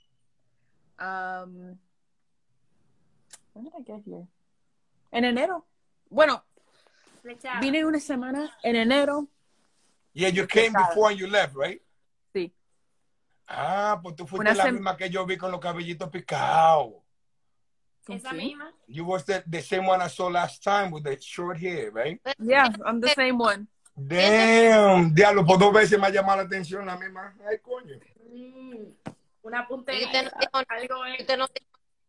When did I get here? En enero. Bueno, Flechada. vine una semana en enero. Yeah, you came before and you left, right? Sí. Ah, pues tú fuiste Una la sem- misma que yo vi con los cabellitos picados. Esa ¿Sí? misma. You was the same one I saw last time with the short hair, right? Yeah, I'm the same one. Damn, diablo, por 2 veces me ha llamado la atención la misma. Ay, coño. Una Y puntería. usted no dijo, Algo y es. usted no,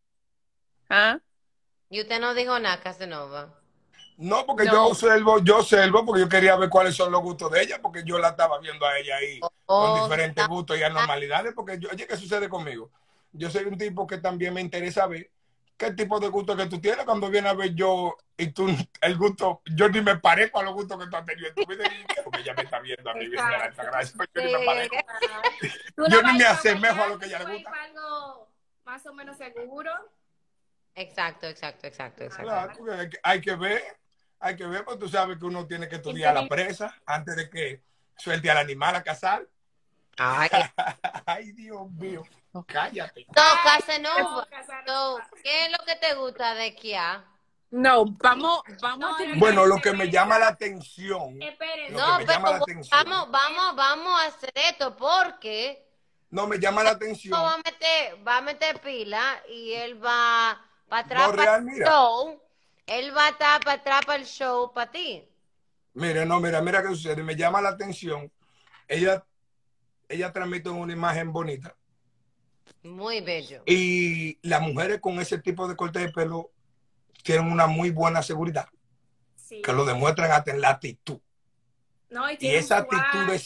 ¿Ah? y usted no dijo nada, Casanova. No, porque No. yo observo porque yo quería ver cuáles son los gustos de ella, porque yo la estaba viendo a ella ahí con diferentes gustos y anormalidades, porque yo, oye, ¿qué sucede conmigo? Yo soy un tipo que también me interesa ver qué tipo de gusto que tú tienes cuando vienes a ver yo y tú, el gusto, yo ni me parezco a los gustos que tú has tenido en tu vida y creo que ella me está viendo a mí, Exacto. gracias, yo ni me parezco. Tú Yo no ni me vas asemejo a mañana, lo que a ella le tú vas gusta. para algo más o menos seguro. Exacto. Claro, porque hay que ver, porque tú sabes que uno tiene que estudiar a la presa antes de que suelte al animal a cazar. Ay. Ay, Dios mío, cállate. So, Casanova, Casanova. so, ¿qué es lo que te gusta de Kia? No, vamos No, a terminar. Bueno, lo que me llama la atención, Espérense. Lo No, que me llama la pero atención. vamos a hacer esto porque no me llama la atención. va a meter pila y él va para atrás No, para real, el mira. show. Él va a estar para atrás para el show para ti. Mira qué sucede, me llama la atención. Ella transmite una imagen bonita Muy bello. y las mujeres con ese tipo de corte de pelo tienen una muy buena seguridad, Sí. que lo demuestran hasta en la actitud. No, Y tiene esa un swag.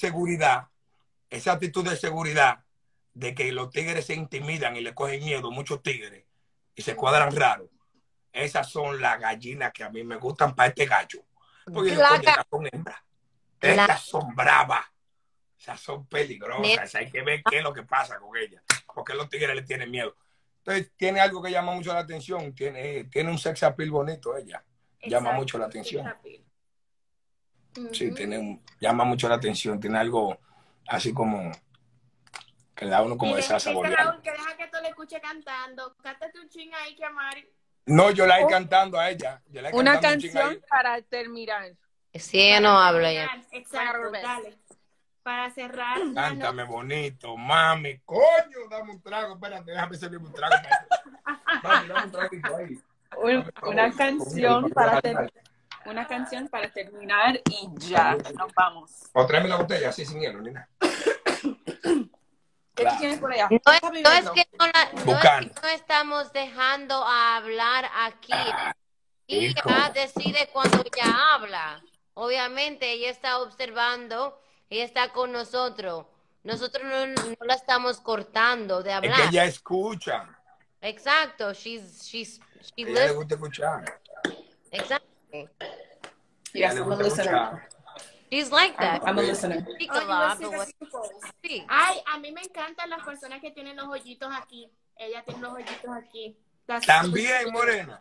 actitud de seguridad, de que los tigres se intimidan y le cogen miedo, muchos tigres, y se cuadran raros. Esas son las gallinas que a mí me gustan para este gallo. Porque yo, coño, estas son hembras. Estas son bravas. Esas son peligrosas. Hay que ver qué es lo que pasa con ellas. Porque los tigres le tienen miedo. Entonces, tiene algo que llama mucho la atención. Tiene un sex appeal bonito ella. Llama Exacto, mucho la atención. Exacto. Sí, llama mucho la atención. Tiene algo así como que le da a uno como Y de dice saborear. Raúl que deja que tú le escuche cantando. Cántate un ching ahí, que Amari. No, yo la he cantando a ella. Yo la he Una cantando un chin ahí. canción para terminar. Si ella no habla ya. Exacto, dale. Para cerrar. Cántame bonito, mami. Coño, dame un trago. Espérate, déjame servirme un trago. Mami, dame un traguito ahí. Una canción para terminar y ya nos vamos. O tráeme la botella así sin hielo, Nina. ¿Qué tú tienes por allá? No es que Bucana. no estamos dejando a hablar aquí. Y hijo. ella decide cuando ella habla. Obviamente ella está observando, ella está con nosotros. Nosotros no la estamos cortando de Es hablar. que ella escucha. Exacto. She A ella le listens. gusta escuchar. Exactly. A ella le gusta escuchar. She's like that. I'm a listener. Speak Oh, a you lot, will but see what the people. speak. Ay, a mí me encantan las personas que tienen los hoyitos aquí. Ella tiene los hoyitos aquí. That's También, Morena.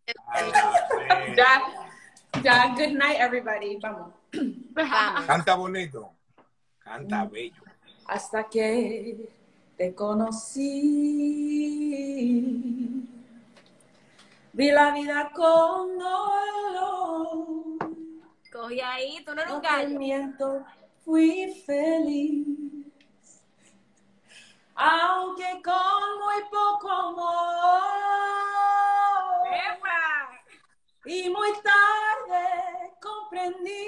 Ya, good night, everybody. Vamos. Vamos. Canta bonito. Canta bello. Hasta que te conocí, vi la vida con dolor. Cogí ahí, tú no eres No un te gallo. miento, fui feliz. Aunque con muy poco amor. ¡Epa! Y muy tarde comprendí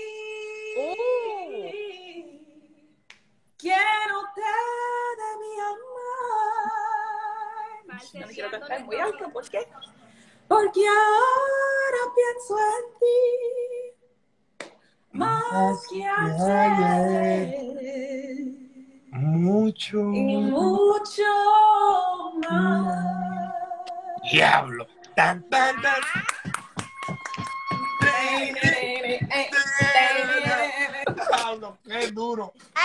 que no te debí amar. No me quiero cantar muy alto, ¿por qué? Porque ahora pienso en ti más que ayer Mucho. y mucho más. Diablo. Tan, tan, tan.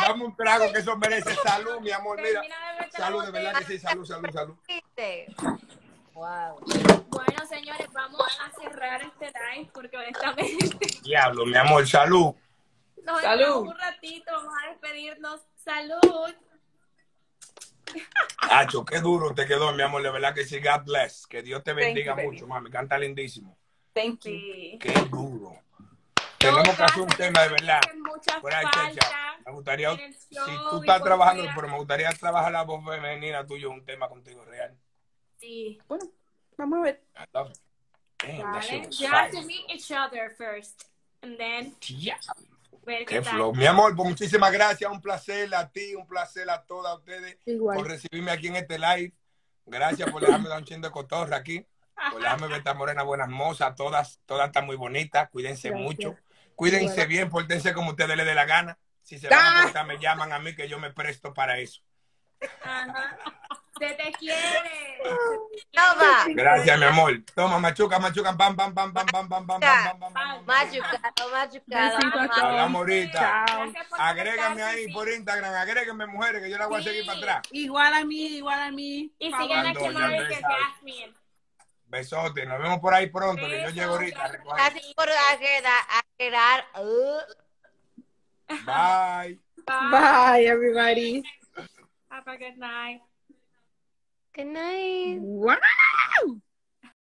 Dame un trago que eso merece. Salud, mi amor. Mira. Termina de beberte la Salud, de verdad botella. que sí. Salud, salud, salud. Wow. Bueno, señores, vamos a cerrar este live porque honestamente Diablo, mi amor. Salud. nos Salud. esperamos un ratito, vamos a despedirnos. ¡Salud! Hacho, qué duro te quedó, mi amor. De verdad que sí. God bless. Que Dios te bendiga you, baby. mucho, mami. Canta lindísimo. Thank you. Sí. Qué duro. Tenemos que hacer un tema de verdad. Mucha Fuera de falta chacha. Me gustaría, en el si show tú y estás por trabajando, fuera. pero me gustaría trabajar la voz femenina tuya, un tema contigo real. Sí. Bueno, vamos a ver. I love it. Damn, that shit Vale. was You have to fire. meet each other first. And then Yeah. ver Qué qué tal. flow. Mi amor, pues muchísimas gracias. Un placer a ti, un placer a todas ustedes Igual. por recibirme aquí en este live. Gracias por dejarme dar un chin de cotorra aquí. Por dejarme ver esta morena buenas mozas. Todas están muy bonitas. Cuídense Gracias. mucho. Cuídense Igual. bien, pórtense como ustedes les dé la gana. Si se van a portar, me llaman a mí que yo me presto para eso. Ajá. Se te quiere. Toma. Gracias, mi amor. Toma, machuca, machuca, pam, pam, pam, pam, pam, pam, pam, pam, pam, pam, pam. Machucado, machucado. Besito a todos. Hablamos ahorita. Chao. Gracias por Agrégame conectarse, ahí sí. por Instagram, agréguenme mujeres que yo la voy a seguir para atrás. Igual a mí, igual a mí. Y Por sigan a Cuando ya Kimari, que es ustedes saben. Jasmine. Besote, nos vemos por ahí pronto, que yo Besos, llego ahorita a gracias. recoger. Gracias por quedar. Bye. Bye, everybody. Have a good night. Good night. Wow.